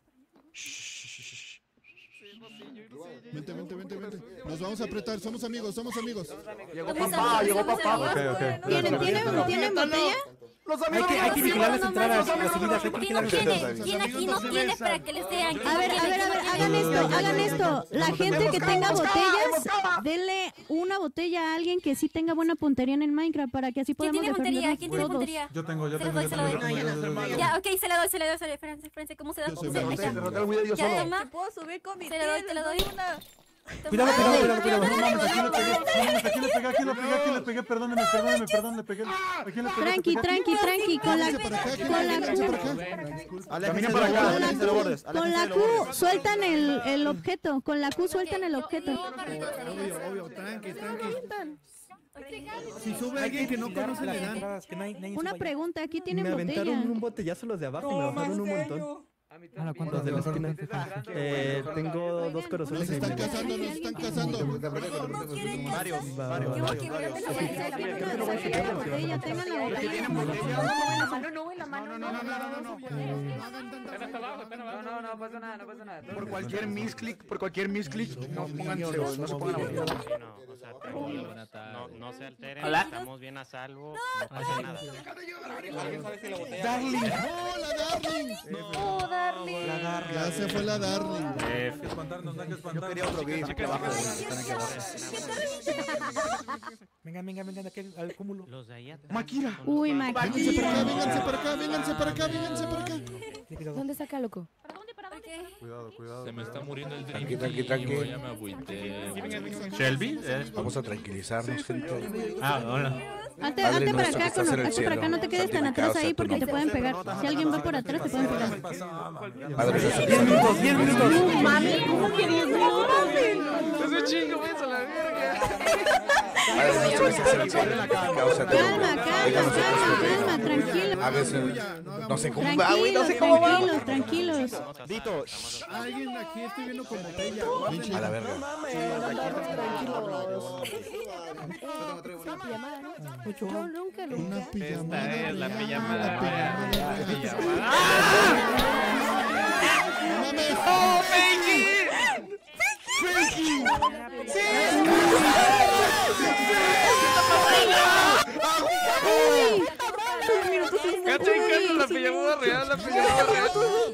Vente, vente, vente, vente. Nos vamos a apretar, somos amigos, somos amigos. Llegó papá, llegó papá. ¿Tienen, tienen, tienen botella? Hay que, hay que vigilar las entradas, las salidas. Hay que ¿Quién no vigilar las entradas. tiene? ¿Quién aquí no tiene para que les den? A ver, a ver, a ver, hagan esto, hagan esto. La gente que tenga botellas, denle una botella a alguien que sí tenga buena puntería en el Minecraft para que así ¿Quién podamos tiene puntería? defendernos ¿Quién tiene todos. puntería? Yo tengo, yo Se lo tengo, doy, yo se lo tengo. doy. yo tengo, yo tengo. Ya, ok, se la doy, se la doy, se la doy. Espérense, espérense, ¿cómo se da? Yo soy ¿Cómo se bueno. da? Derroté al Guido yo Ya, solo. toma. Puedo subir con mi Te la doy, te la doy. una. Cuidado, cuidado, cuidado, cuidado. No mames, aquí le pegué, no mames, aquí le pegué, aquí le pegué, aquí le pegué, perdóneme, perdóneme, perdón, le pegué. Aquí le pegué. Tranqui, tranqui, tranqui, con la, Vénganse para acá, con la vénganse para Q, acá. Camina para acá, con la aléjense de los bordes. Q, con la Aléjense de los bordes. Q sueltan el, el objeto, con la Q sueltan el objeto. Obvio, obvio, tranqui, tranqui. Si sube alguien que no conoce, le dan. Una pregunta, aquí tienen Me aventaron botella. un botellazo los de abajo y me bajaron un montón. Los de la esquina. Eh, tengo dos corazones. Nos están cazando, nos están cazando. Varios, varios, varios, varios. Botella, tengan la botella. No, no, en la mano, no. No, no, no pasa nada, no pasa nada. Por cualquier misclick, por cualquier misclick, no pongan no se pongan a botella. No, o sea, tranquilo, no, no se alteren, Hola. estamos bien a salvo, no pasa nada. Darling. ¡Hola, Darling! Oh, Darling. La Darling. Ya se fue la Darling. Hay que espantarnos, hay que Yo espantarnos. quería otro gay, aquí abajo, están aquí abajo. Venga, venga, venga, de aquel al cúmulo. Los de allá. Makira. Uy, Vénganse para acá, Maquilla. vénganse para acá, vénganse para acá, vénganse para acá. ¿Dónde saca, loco? ¿Para dónde? ¿Para dónde? Cuidado, cuidado. Se me está muriendo el Tranqui, drink tranqui, tranqui. y ya me agüité. ¿Shelby? Vamos a tranquilizarnos, gente. Ah, hola. Hazte, Padre hazte para nuestro que acá, estás con, en el hazte para acá, cielo, no te quedes tan atrás santificado ahí sea tu porque te nombre. pueden pegar. Si alguien va por atrás, te pueden pegar. Padre nuestro que diez minutos, diez minutos. No mames, ¿cómo que diez minutos? Ese chingo, eso la verga. Padre nuestro que estás en el cielo, santificado sea tu Calma, nombre. calma, calma, calma, tranquilo. A veces, no sé cómo va, güey, no Tranquilos, sé cómo va. tranquilos, tranquilos. Dito. Alguien aquí estoy viendo con botella. A la verga. Una pijamada, ¿no? Yo nunca, Una nunca. pijamada. Esta es la real, pijamada la real, pijamada la real. pijamada. ¡No mames! ¡Oh, Benji! Cacha en cacha la pijamada real, la pijamada real.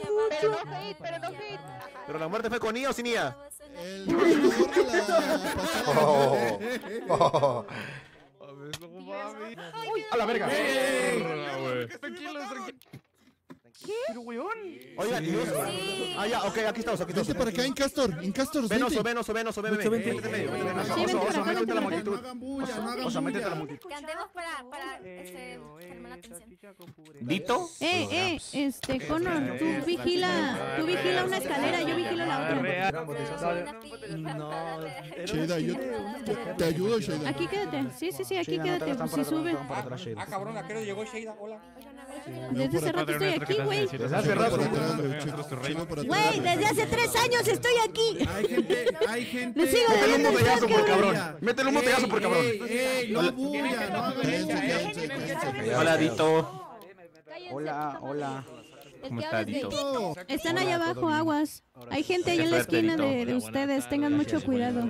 Pero la muerte fue con I o sin I A. El ganador de la pasada. Oh, oh. A la verga. Tranquilos, tranquilos. ¿Qué? Pero, weón. Oigan, Sí. Dios. Sí. Ah, ya, ok, aquí estamos, aquí estamos. Vente para acá, Incastor. Incastor, Ven, vente. oso, ven, oso, ven, oso, ven, Mucho, ven. vente. Métete medio, métete medio. Sí, Oso, vente oso, para acá, métete a la vente multitud. No hagan bulla, no hagan Oso, métete a la bulla. multitud. Cantemos para, para este, llamar la atención. ¿Dito? Eh, eh, este, Connor, tú vigila, tú vigila una escalera, yo vigilo la otra. No, Sheida, yo te, te ayudo, Sheida. Aquí quédate, sí, sí, sí, aquí Sheida, no te quédate, están pues para sí atrás, sube. están para atrás, Sheida. Ah, cabrón, ¿a qué hora llegó Sheida? Hola. Desde hace rato estoy aquí, güey. Desde hace rato. Por atrás, güey, Sheida, Sheida, por atrás. Güey, desde hace tres años estoy aquí. Hay gente, hay gente. Le sigo Métele un debiendo botellazo el por saque, güey. cabrón. Métele un botellazo por cabrón. Ey, ey, no bulla, no hagan bulla. Hola, Dito. Hola, hola. ¿Cómo está, Dito? Están allá abajo, aguas. Hay gente ahí en la esquina de, de ustedes, tengan mucho cuidado.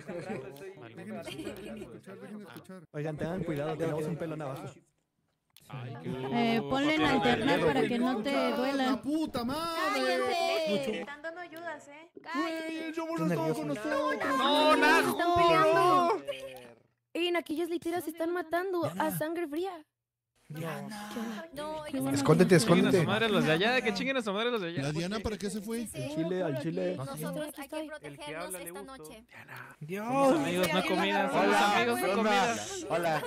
Oigan, tengan cuidado, tenemos un pelón abajo. Eh, ponle en alternar para que no te ¡La duela. puta madre! Cállate. Están dando ayudas, ¿eh? Güey, el Yomo no estaba con nosotros. No, Najo. Están peleando. En aquellas literas se están matando a sangre fría. No, Escóndete, Chinguen a su escóndete. madre los de allá, que chinguen a su madre los de allá. ¿La Diana para qué se fue? Al chile, al chile. nosotros hay que protegernos esta noche. Somos amigos, no comida. Somos Hola, amigos, ¿qué no onda? comida. Hola.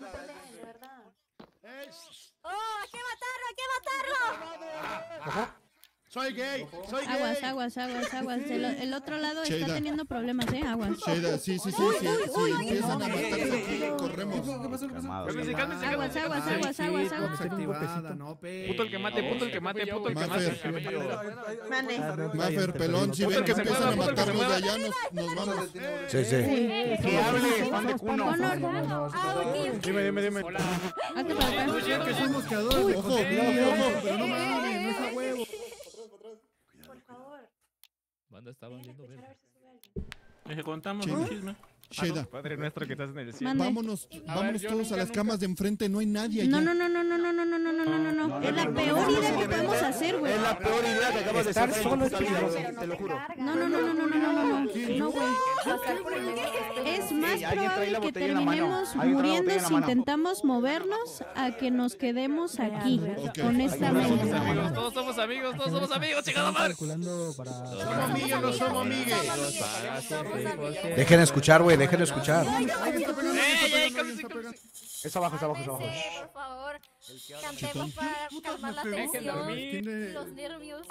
¡Oh, hay que matarlo, hay que matarlo! Soy gay, soy gay. Aguas, aguas, aguas, aguas. El, el otro lado está Sheida. teniendo problemas, eh, aguas. Sheida, sí, sí, sí, sí. Si empiezan a matarse aquí, corremos. Cálmense, cálmense, Aguas, cálmense. aguas, aguas, aguas, aguas. Activada, no pe. Puto el que mate, puto el que mate, puto el que Mafer. mate. Mane. Mafer, pelón, si ven que empiezan a matarnos de allá, nos, nos vamos. Sí, sí. Que hable, fan de cuno. Connor, Dime, dime, dime. hazte para acá. Que son buscadores de Ojo, contenido, ojo. pero no mames, no es a huevo. Por favor. Banda está valiendo ver. Deje, contamos Sheida. un chisme. Sheida, Padre nuestro que estás en el cielo. Mande. vámonos, vámonos todos a las camas de enfrente, no hay nadie No, allá. no, no, no, no, no, no, no, no, no, no, no. Es la peor idea que podemos hacer, güey. Es la peor idea que acabas de Estar hacer. solo es Te peligroso. lo juro. No, no, no, no, no, no, no, no, no, no, güey. Es más Ey, alguien trae la probable que botella en la mano. terminemos Alguien trae la muriendo botella en la si mano. intentamos movernos a que nos quedemos aquí, Ok. honestamente. Amigos, todos somos amigos, todos somos amigos, chingada madre. Somos amigues, no somos amigues. Dejen escuchar, güey, dejen escuchar. Ey, ey, cálmense, cálmense. Es abajo, es abajo, es abajo. Por favor, cantemos para calmar la tensión, los nervios.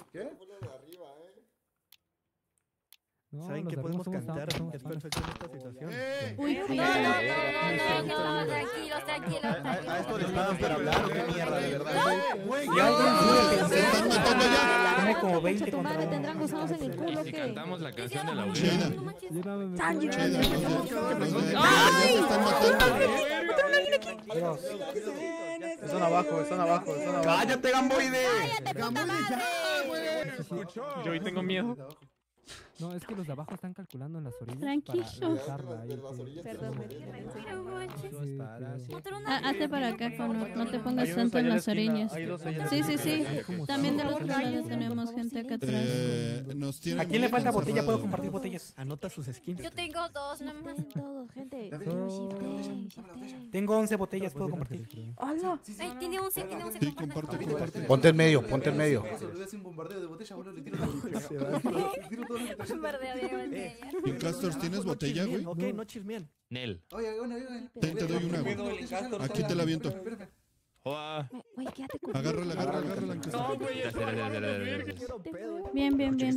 ¿Saben qué podemos cantar? Es perfecto en esta situación. Uy, No, no, cuidado. no, no, no, tranquilos, tranquilos. A esto les pagan para hablar, o qué mierda, de verdad. Se están matando allá. Como como Concha veinte tu contra madre, uno. tendrán gusanos en el culo, Y ¿qué? cantamos la canción de la Sheida, Unión. Sheida, los de- los de allá se están matando. Están abajo, están abajo, están abajo. ¡Cállate, Gamboide! Yo hoy tengo miedo. No, es que los de abajo están calculando en las orillas. Tranquilo. Para dejarla ahí. Perdón. Pero, manches. Otro Ah, hazte para acá, Connor. No te pongas tanto en las orillas. Sí, sí, sí. También del otro lado tenemos gente acá atrás. Eh, nos tienen ¿A quién le muy falta botella? ¿Puedo encerrados. compartir botellas? Anota sus skins. Yo tengo dos nomás. Todo, gente. Tengo once botellas, ¿puedo compartir? ¡Hola! Ay, tiene un sí, tiene un sí. Sí, comparte, comparte. Ponte en medio, ponte en medio. Bombardeo de botella. Incastors, ¿tienes botella, güey? Ok, no chismean. Nel. Te, te doy una, güey. Aquí te la aviento. Joa. Güey, quédate con Agárrala, agárrala, agárrala, Incastor. No, güey, Gracias, gracias, gracias, gracias. Bien, bien, bien.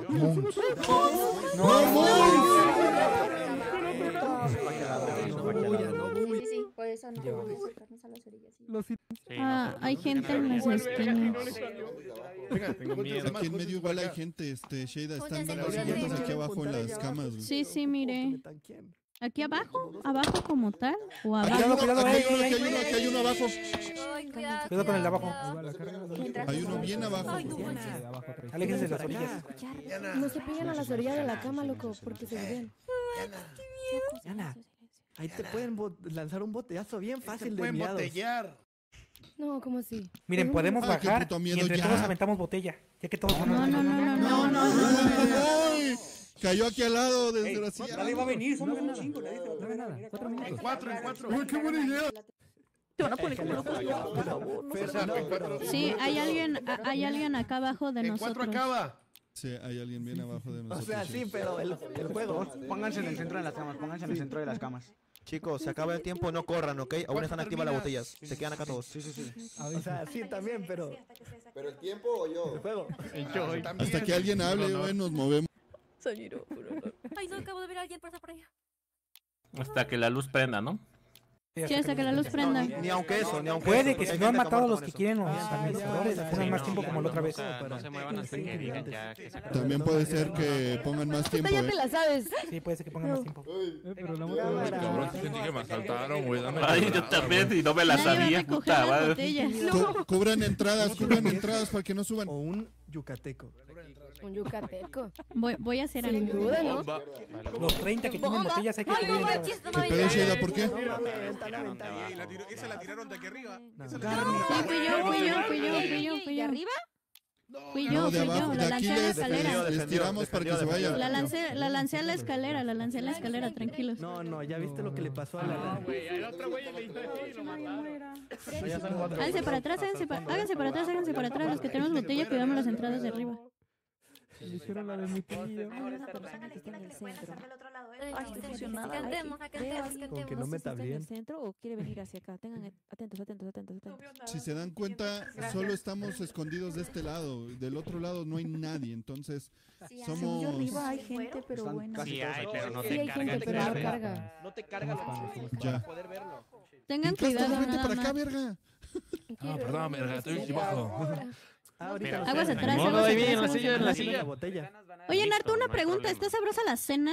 Sí, sí, por eso no podemos acercarnos a las orillas. Ah, hay gente en las esquinas. Tengo miedo. Aquí en medio igual hay gente, este, Sheida, están dando vueltas aquí abajo en las camas, güey. Sí, sí, mire. ¿Aquí abajo? ¿Abajo como tal? ¿O Aquí hay abajo? uno, aquí hay uno, aquí hay uno, aquí hay uno abajo. Ay, cuidado. Cuidado con el de abajo. Hay uno bien abajo. Aléjense de las orillas. No se peguen a las orillas de la cama, loco, porque se ven. Ana, ahí te pueden bo- lanzar un botellazo bien fácil de Pueden miados. botellar. No, ¿cómo así? Miren, podemos Ah, qué bajar puto y miedo, entre ya. todos aventamos botella. Ya que todos No, no, no, no, no, no, no. ¡Ay! Cayó aquí al lado, desgraciado. Nadie va a venir, somos un chingo. Nadie se va a No, nada. Cuatro minutos. Cuatro en cuatro. Uy, qué buena idea. Te van a poner como locos. Por favor, no. Sí, hay alguien, a- hay alguien acá abajo de En nosotros. cuatro acaba. Sí, hay alguien bien abajo de O nosotros. sea, sí, pero el, el juego. Pónganse en el centro de las camas, pónganse en el centro de las camas. Chicos, se acaba el tiempo, no corran, ¿ok? Aún están activas las botellas. Se quedan acá todos. Sí, sí, sí. O sea, sí, también, pero. ¿Pero el tiempo o yo? El juego. Hasta que alguien hable, güey, nos movemos. Ay, no, acabo de ver a alguien pasar por allá. Hasta que la luz prenda, ¿no? Sí, hasta que la luz prenda. Ni aunque eso, ni aunque Puede eso. que si Hay no han gente que matado a muerto los con que eso. quieren los administradores, pongan más tiempo como la otra vez. No se muevan hasta que digan ya que se acabó. También puede ser que pongan más tiempo, ya te ¿eh? la sabes. Sí, puede ser que pongan más tiempo. Ay, cabrón, sí sentí que me asaltaron, güey. Dame Ay, la yo grada, también, güey. y no me la Nadie va a sabía, recoger puta las madre. botellas. Cu- Cubran entradas, cubran entradas para que no suban. O un yucateco. Un yucateco. Voy, voy a hacer Sin algo. duda, ¿no? Bomba. Los treinta que tienen botellas hay que cubrir entradas. ¿Qué pedo, Sheila? ¿Por qué? Esa la tiraron de aquí arriba. Sí, fui yo, fui yo, fui yo, fui yo, fui yo. arriba? Fui No, yo, de fui abajo, yo. de La aquí lancé a la les, escalera. les tiramos para que se La vayan. lancé, la lancé a la escalera, la lancé a la escalera, tranquilos. No, no, ya viste lo que le pasó a la. El otro güey le hizo así y lo mataron. Háganse para atrás, háganse para, háganse para atrás, háganse para atrás. Los que tenemos botella, cuidamos las entradas de arriba. Le hicieron la de mi tío. Una persona que está en el centro. Ay, estoy emocionada. Cantemos, Ay, cantemos, vean, cantemos. Con que no me ¿Está en el tablien. centro o quiere venir hacia acá? Tengan atentos, atentos, atentos, atentos. Si se dan cuenta, solo estamos escondidos de este lado. Del otro lado no hay nadie. Entonces, Según yo somos. arriba hay gente, pero Están bueno. casi Sí hay, pero no Sí te hay cargan. gente, pero no carga. No te carga lo Ya. para poder verlo. Tengan ¿Qué estás cuidado, vente nada para acá, más. verga? Ah, perdón, verga, estoy aquí abajo. Ah, ahorita Pero- los- Aguas atrás, No, aguas no, ahí atrás, viene, en la aguas silla, en la atrás. silla. la botella. Oye, Listo, Narto, una no hay pregunta. problema. ¿Está sabrosa la cena?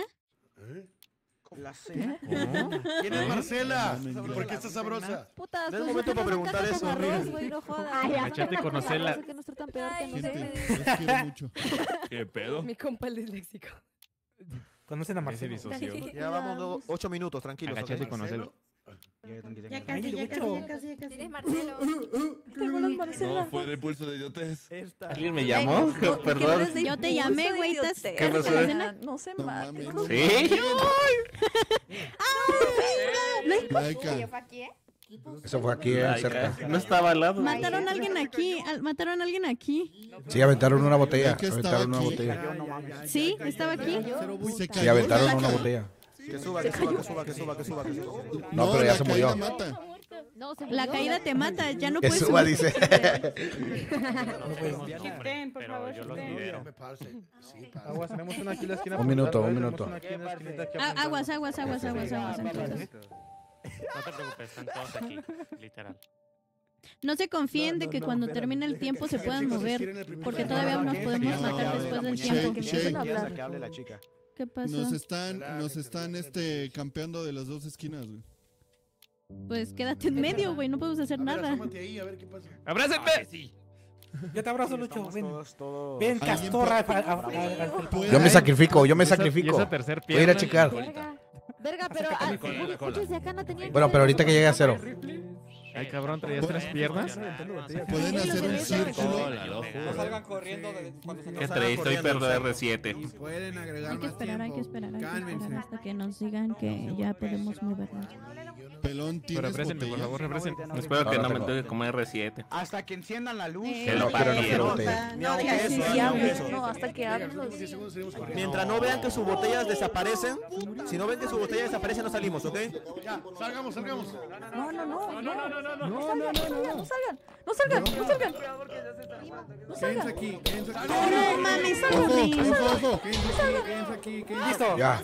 La cena. ¿Quién es Marcela? No, ¿Por qué está sabrosa? Putas, No es pues momento yo para tengo preguntar casa eso, con arroz, Miguel. güey, no jodas. Ay, ya. Échate a conocer la- Que no estoy tan peor que no Gente, sé. los quiero mucho. ¿Qué pedo? Mi compa el disléxico. ¿Conocen a Ese Marcelo? disoció. Ya vamos do- ocho minutos, tranquilos. Agáchate ¿ok? y conócelo. Ya casi, ya casi, ya casi, ya casi. ¿Eres Marcelo? Tengo las Marcela. No, fue de pulso de idiotez. Esta. ¿Alguien me llamó? Perdón. Yo te llamé, güey. ¿Estás ¿Qué pasó? en la cena? No se No mate. mames, no ¿Sí? Laika. Eso fue aquí, eh, cerca. No estaba al lado. Mataron a alguien aquí. al- Mataron a alguien aquí. Sí, aventaron una botella. que estaba Aventaron una aquí. botella. Sí, estaba aquí. Se Sí, cayó aventaron Laika. una botella. Que suba, que suba, que suba, que suba, que suba, que suba. No, pero ya la se caída murió. mata. No, se La murió, caída ya. te mata. Ya no Que puedes suba, subir. dice. Pero yo los lidero. Aguas, tenemos una aquí en la esquina. Un minuto, un Tenemos minuto. una aquí en la esquinita aquí Ah, apuntando. aguas, aguas, aguas, aguas, aguas. entonces. No te preocupes, están todos aquí, literal. No se confíen de que cuando termine el tiempo se puedan mover, porque todavía nos podemos matar después del tiempo. Shake, shake. Piensa que hable la chica. ¿Qué pasó? Nos están, nos están este, campeando de las dos esquinas, güey. Pues quédate en medio, güey, no podemos hacer nada. ¡Abrácenme! Yo te abrazo, Lucho. Ven, Todos, todos. ven, ¿Alguien castorra. a- puede- a- a- a- ¿Puede- Yo me sacrifico, yo me Y esa- sacrifico. y esa tercer Voy a ir a pierna- checar. Verga, verga, pero Acércate a ah, mi cola, la cola. muchos de acá no tenían. Bueno, pero ahorita que llegue a cero. Ay, cabrón, traías tres piernas. Pueden hacer un círculo. Hola, lo juro. No salgan corriendo de- cuando se Qué triste, hoy perdo R siete. Pueden agregar Hay que esperar, hay que esperar, hay que esperar hasta que nos digan que ya podemos movernos. Pelón, Pero ¿tienes représenme, por botella? favor, représenme. Espero que no me toque como R siete. Hasta que enciendan la luz. Que lo No, pero no quiero paguen. botella. Ni aunque eso, ni aunque eso. No, hasta que abran los. Mientras no vean que sus botellas desaparecen, si no ven que sus botellas desaparecen, no salimos, ¿ok? Ya, salgamos, salgamos. No, no, no. No, no, no, no. No, No salgan, no salgan. No salgan, no salgan. No Quédense salgan. aquí, quédense aquí. No mames, Ojo, salgan. ojo, ojo. Quédense aquí, quédense aquí, quédense aquí. Listo. Ya.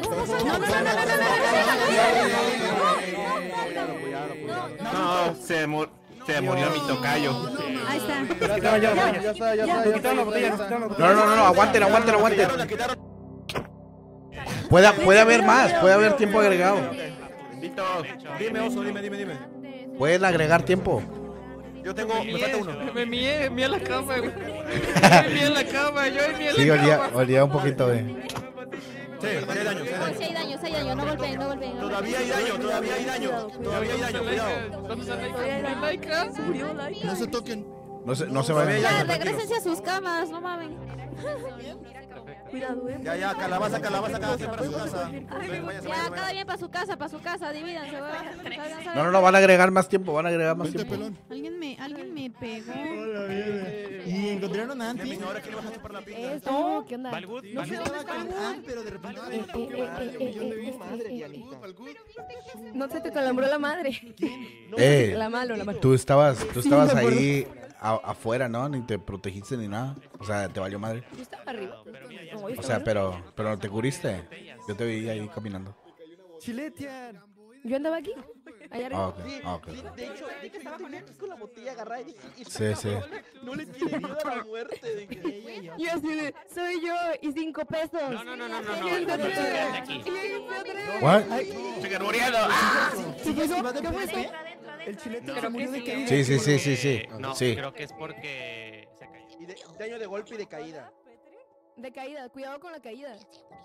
No, se, mu- se murió mi tocayo. Ahí está. Ya, ya, ya, ya, ya está, ya está. Nos quitaron la botella, nos quitaron la botella. No, no, no, no, aguanten, aguanten, aguanten. La quitaron. Puede, puede haber más, puede haber tiempo agregado. Vito, Dime, oso, dime, dime, dime. Pueden agregar tiempo. Yo tengo, me falta uno. Me mié, mié en la cama, güey. Me mié en la cama, yo me mié en Sí, la olía, cama. olía un poquito de. Sí, sí hay daño, sí hay No, daño. si hay daño, si hay daño. No golpeen, no golpeen. no Todavía hay golpeen. daño, todavía hay daño. Todavía hay daño, cuidado. ¿Dónde está Laika? ¿Laika? Se murió Laika. No se toquen. No se, no se Bebé, vayan. ya, Ya, regrésense a sus camas, no mames. Cuidado, eh. Ya, ya, calabaza, calabaza, cada quien para su casa. Ya, cada bien para su casa, para su casa, divídanse, va. No, no, no, van a agregar más tiempo, van a agregar más tiempo. Alguien me, alguien me pegó. Y encontraron a Anti. Ahora que le vas a chupar la pinga. Esto, ¿qué onda? Valgut, No sé dónde está Valgut. Pero de repente. Eh, eh, eh, eh, eh, eh, eh. No se te calambró la madre. Eh, La malo, la malo. tú estabas, tú Sí, estabas me acuerdo. ahí a- afuera, ¿no? Ni te protegiste ni nada. O sea, te valió madre. Yo estaba arriba. No, yo O estaba sea, arriba. pero, pero no te cubriste. Yo te vi ahí caminando. Chiletian. Yo andaba aquí. Allá Ah, arriba. ok, ah, ok. De hecho, de que estaba con él con la botella agarrada y dije, y Sí, sí. no le tiene miedo a la muerte. De que... Yo así de, soy yo y cinco pesos. No, no, no, no, no, no. Y encontré- Quédate aquí. y encontré- What? Sigue muriendo. ¡Ah! ¿Qué pasó? ¿Qué fue eso? El chilete No, se murió de sí. caída. Sí, sí, sí, sí, sí. No, Sí. creo que es porque se cayó. Y de, daño de golpe y de caída. De caída, cuidado con la caída.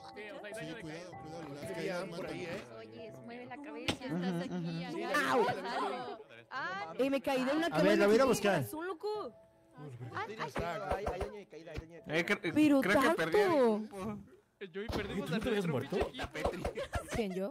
Oye, mueve la cabeza, estás aquí, acá. Au. Ah, Y me caí de una A cama. ver, la voy a ir a de buscar. razón, loco. Hay, hay daño de caída, hay daño de caída. Eh, cre- Pero creo que perdí el tanto. equipo. Yo y perdimos ¿Tú a te habías nuestro muerto? pinche equipo. ¿Quién, yo?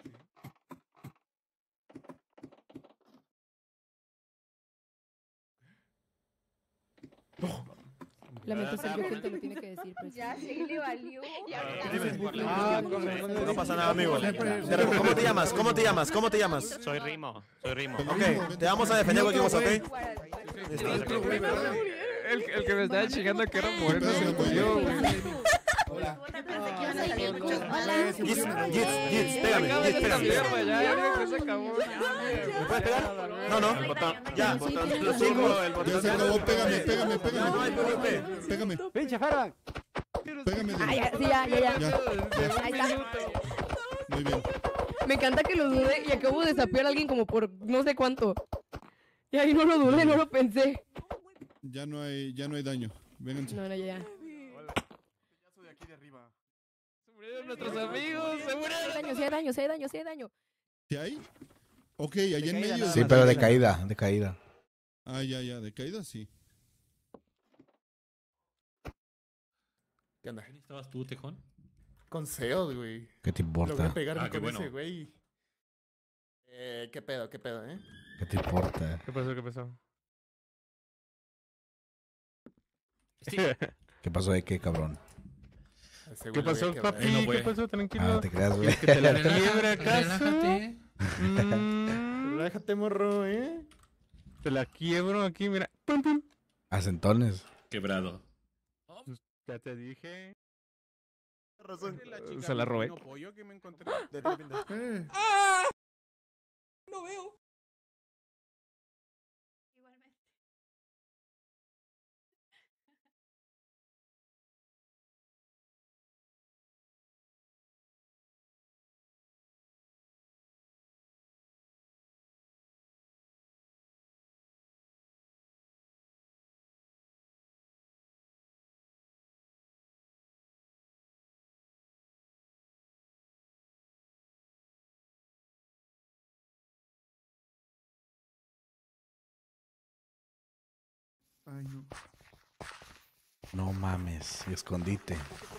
Lamento ser yo quien te lo tiene que decir, pues. ya sí le valió. Ah, no pasa nada, amigo. De repente, ¿cómo te llamas? ¿Cómo te llamas? ¿Cómo te llamas? Soy Rimo, soy Rimo. Ok, te vamos a defender cualquier cosa, ¿ok? El, el que me estaba chingando que era moreno se murió, güey. Gits, Gits, Gits, pégame, Acaba Gits, esta pégame. mierda, ya, ya que se acabó. ¿Me puedes pegar? No, no. El botón. Ya, los cinco, el Ya botón. se acabó, pégame, pégame, pégame. No hay P V P. Pégame, Pinche Farah. pégame. Ah, ya, sí, ya, ya, ya. Ya, Ahí está. muy bien. Me encanta que lo dudé y acabo de sapear a alguien como por no sé cuánto. Y ahí no lo dudé, no lo pensé. Ya no hay, ya no hay daño. Vénganse. No, no, ya, ya. Se murieron nuestros amigos, se Sí hay murieron. daño, sí hay daño, sí hay daño, sí hay daño. ¿Sí hay? Ok, allá en caída medio. nada Sí, pero de caída, de caída. Ah, ya, ya, de caída sí. ¿Qué onda? ¿Quién estabas tú, Tejón? Con Zeus, güey. ¿Qué te Logré importa? pegarme Ah, qué con bueno. ese güey. Eh, ¿qué pedo, qué pedo, eh? ¿Qué te importa? ¿Qué pasó, qué pasó? ¿Qué pasó de qué, cabrón? Ese ¿Qué güey pasó, lo vi que- papi? no ¿Qué fue. pasó? Tranquilo. Ah, no te creas, güey. ¿Quieres que te la Relájate, quiebre acaso? relájate. Mm, Relájate, morro, eh. Te la quiebro aquí, mira. Pum, pum. Acentones. Quebrado. Ya te dije. Razón. Se la robé. pollo que me encontré. Eh. No veo. Ay, no. No mames, escondite.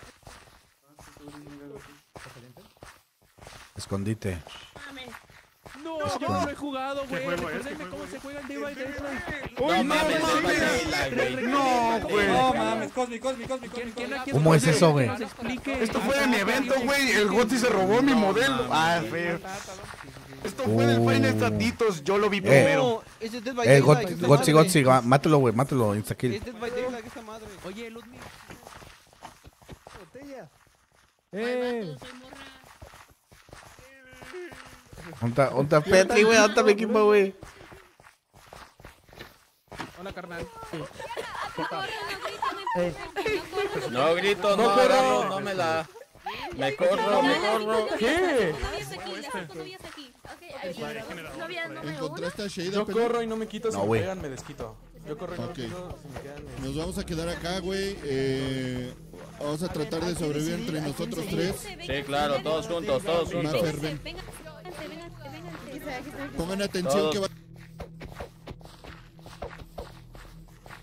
Escondite. No, Es yo que- no lo he jugado, güey. juego es? Recuérdenme ¿Qué cómo se juega el Dead by Daylight. No mames, No, güey. No mames, Cosmi, Cosmi, Cosmi, ¿Quién, Cosmi. quién aquí ¿Cómo es eso, güey? Que nos explique. Esto fue de mi evento, güey. El Goti se robó mi modelo. Ah, feo. Esto fue del Uh. Final Statitos. Yo lo vi primero. Ese es Dead by Eh, Daylight, Got- esta Gotzi, madre. Gotzi, va- mátalo, güey, mátalo, instakill. Es Dead by Daylight, esta madre. Oye, Ludmi. Botella. Eh. Onta, onta Petri, güey, onta mi equipo, güey. Hola, carnal. No grito, no, No agarro, corro. no me la. Me corro, me corro. ¿Qué? ¿Encontraste a Sheida? Yo Pelón? corro y no me quito, si No, me güey. pegan me desquito. Yo corro y no Ok. me quito, si me quedan me... Nos vamos a quedar acá, güey. Eh, vamos a tratar de sobrevivir entre nosotros tres. Sí, claro, todos juntos, todos juntos. Maffer, ven. Pongan atención Todos. que va.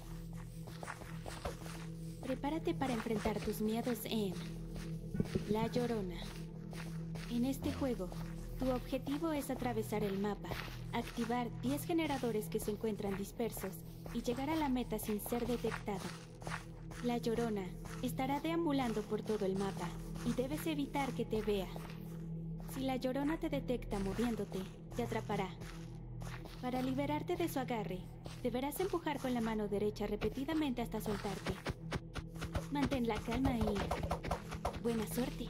Prepárate para enfrentar tus miedos en La Llorona. En este juego, tu objetivo es atravesar el mapa, activar diez generadores que se encuentran dispersos y llegar a la meta sin ser detectado. La Llorona estará deambulando por todo el mapa y debes evitar que te vea. Si la Llorona te detecta moviéndote, te atrapará. Para liberarte de su agarre, deberás empujar con la mano derecha repetidamente hasta soltarte. Mantén la calma y buena suerte.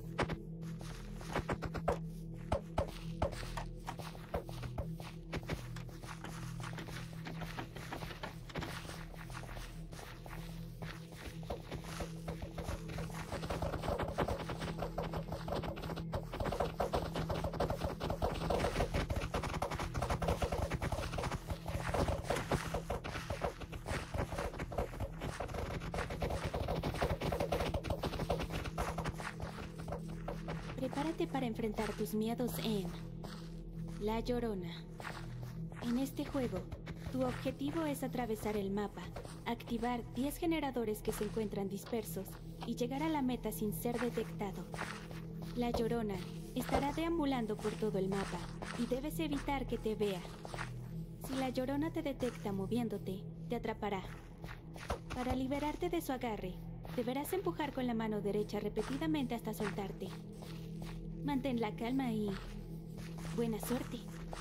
Prepárate para enfrentar tus miedos en La Llorona. En este juego, tu objetivo es atravesar el mapa, activar diez generadores que se encuentran dispersos y llegar a la meta sin ser detectado. La Llorona estará deambulando por todo el mapa y debes evitar que te vea. Si la Llorona te detecta moviéndote, te atrapará. Para liberarte de su agarre, deberás empujar con la mano derecha repetidamente hasta soltarte. Mantén la calma y buena suerte.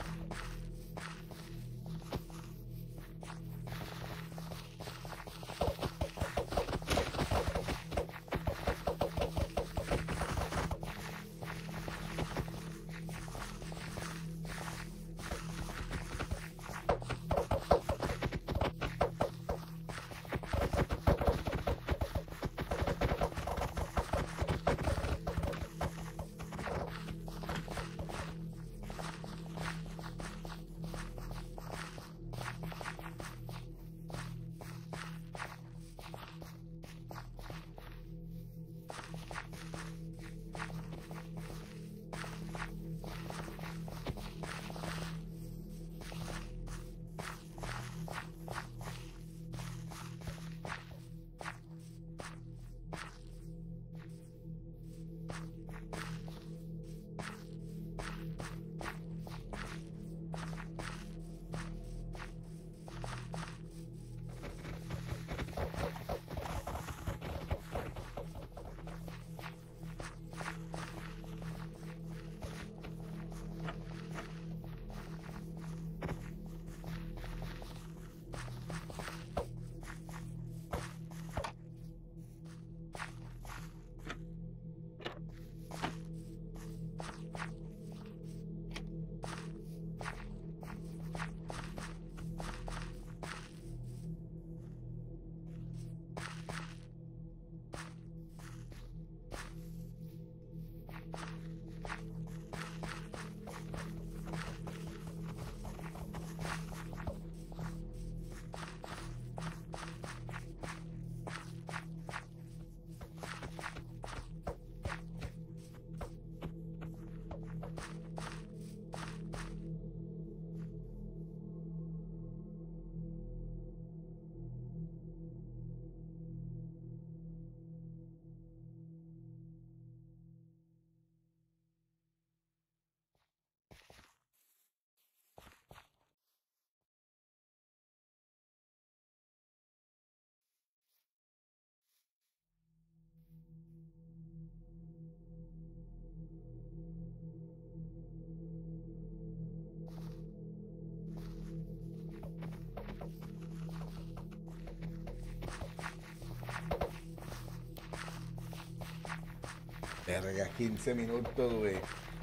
Verga, quince minutos, güey.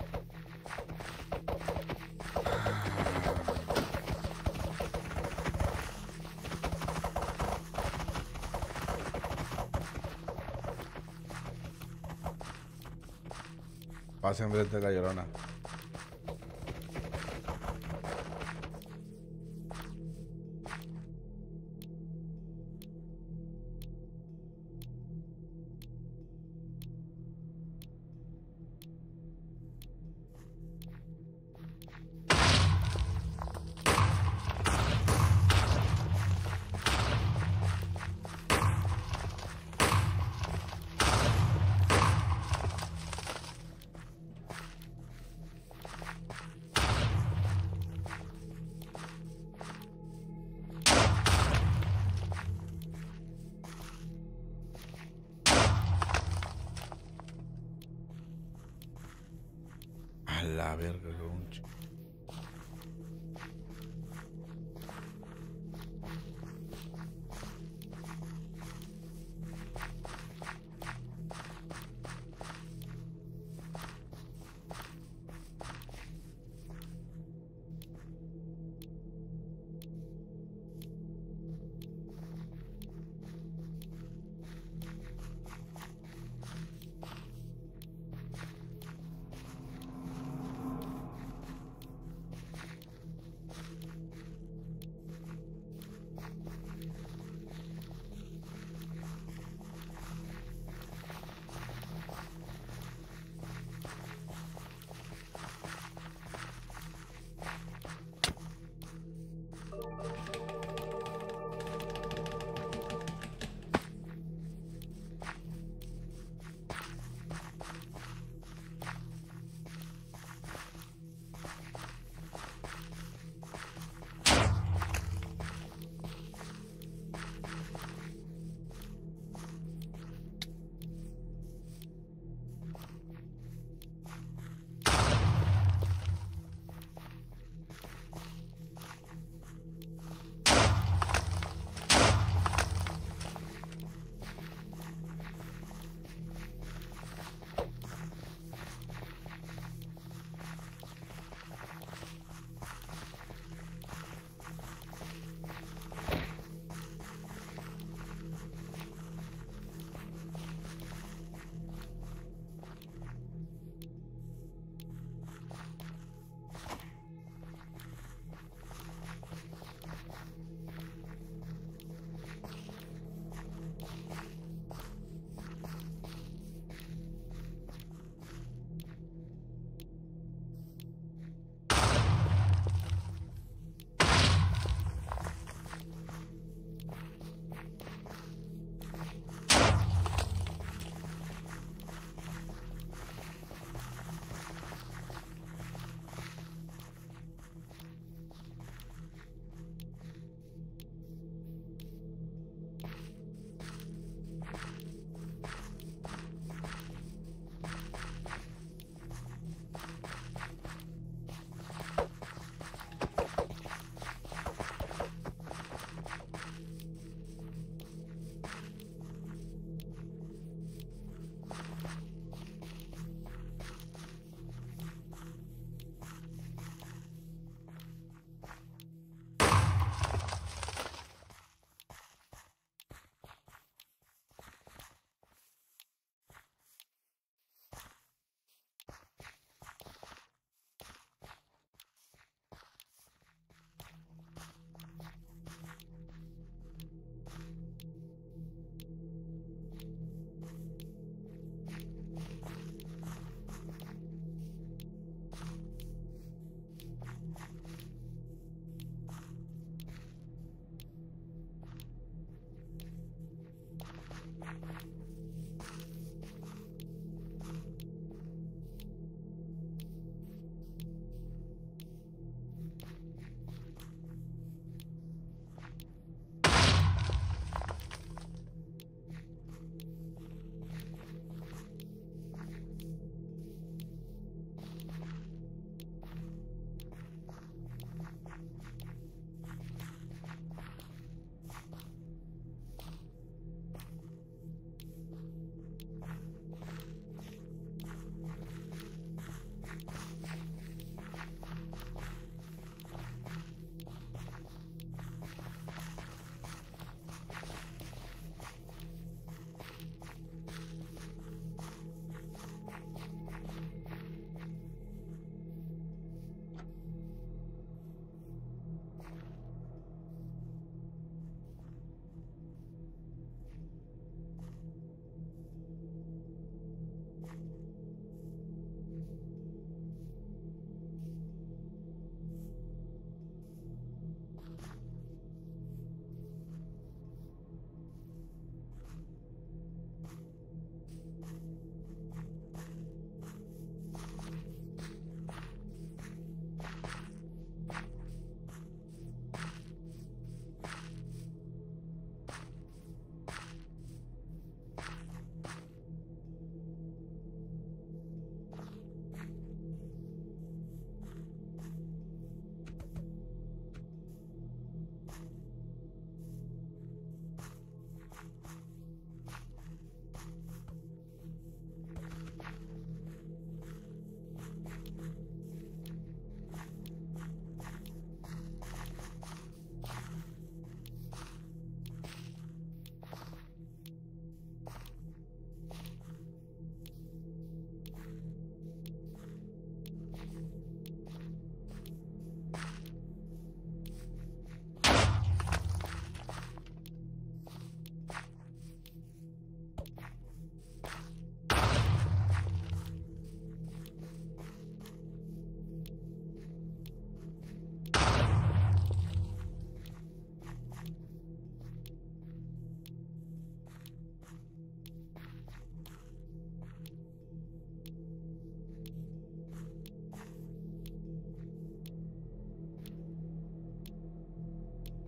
Pasa enfrente de la Llorona. la verga, un ch-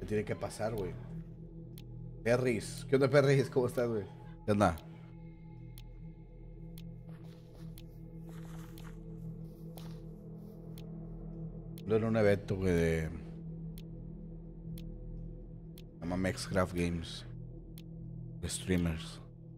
¿Qué tiene que pasar, güey? Perris. ¿Qué onda, Perris? ¿Cómo estás, güey? ¿Qué onda? En un evento, güey, de... Se llama Mexcraft Games. De streamers.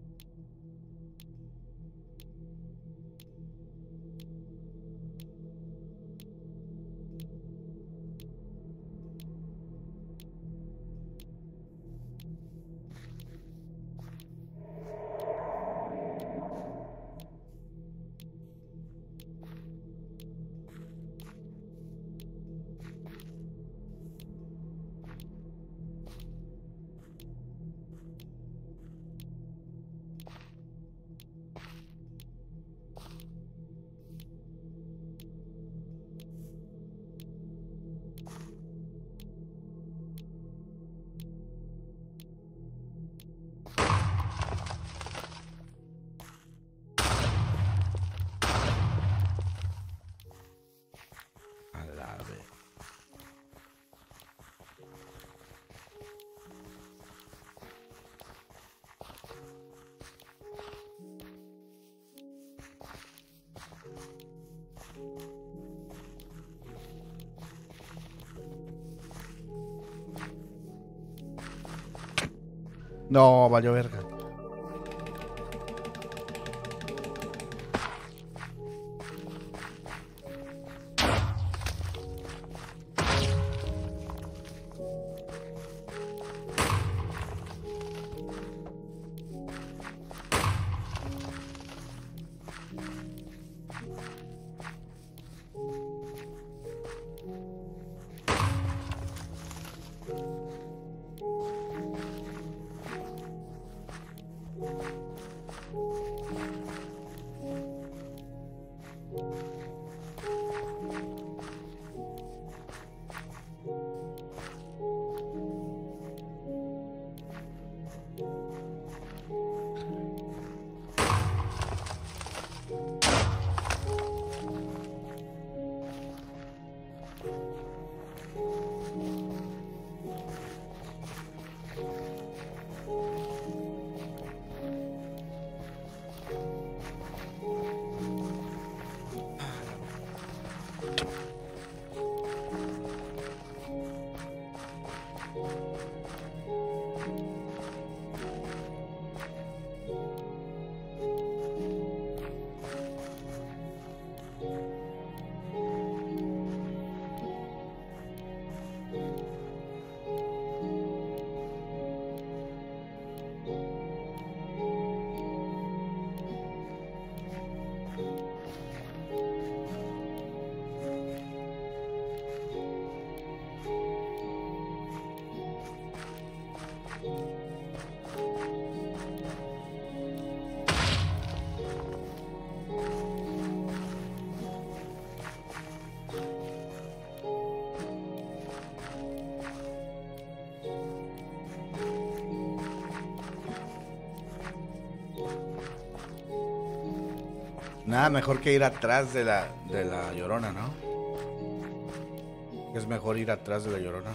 No, valió verga. Nada mejor que ir atrás de la, de la Llorona, ¿no? Es mejor ir atrás de la Llorona.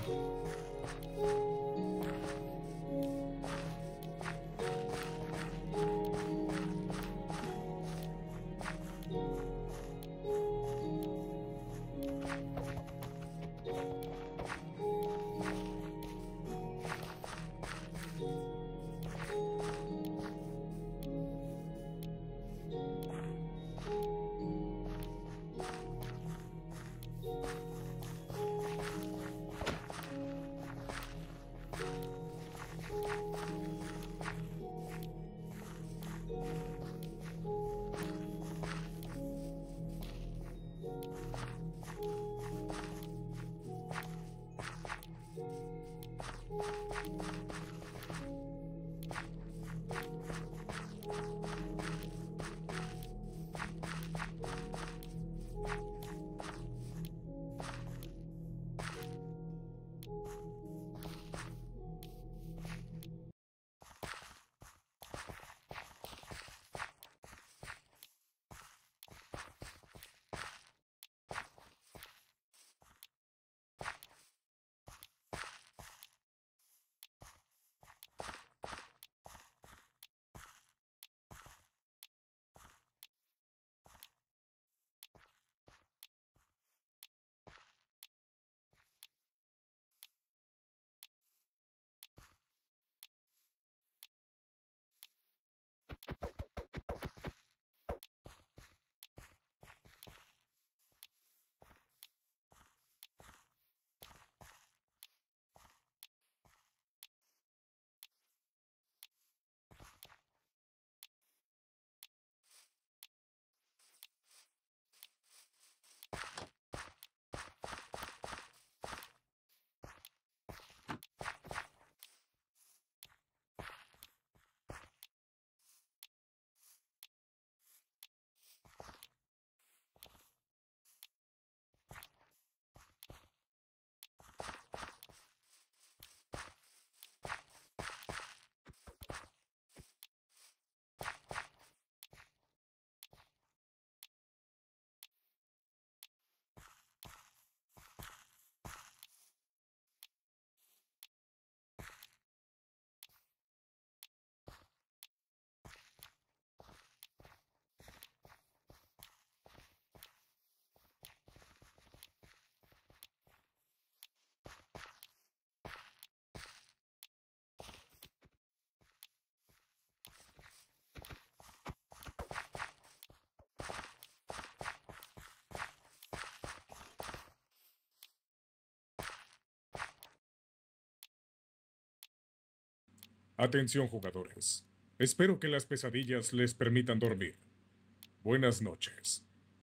Atención, jugadores. Espero que las pesadillas les permitan dormir. Buenas noches.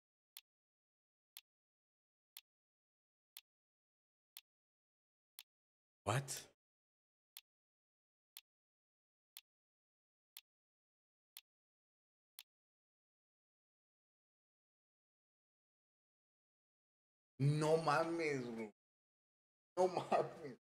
What? No mames, güey. No mames.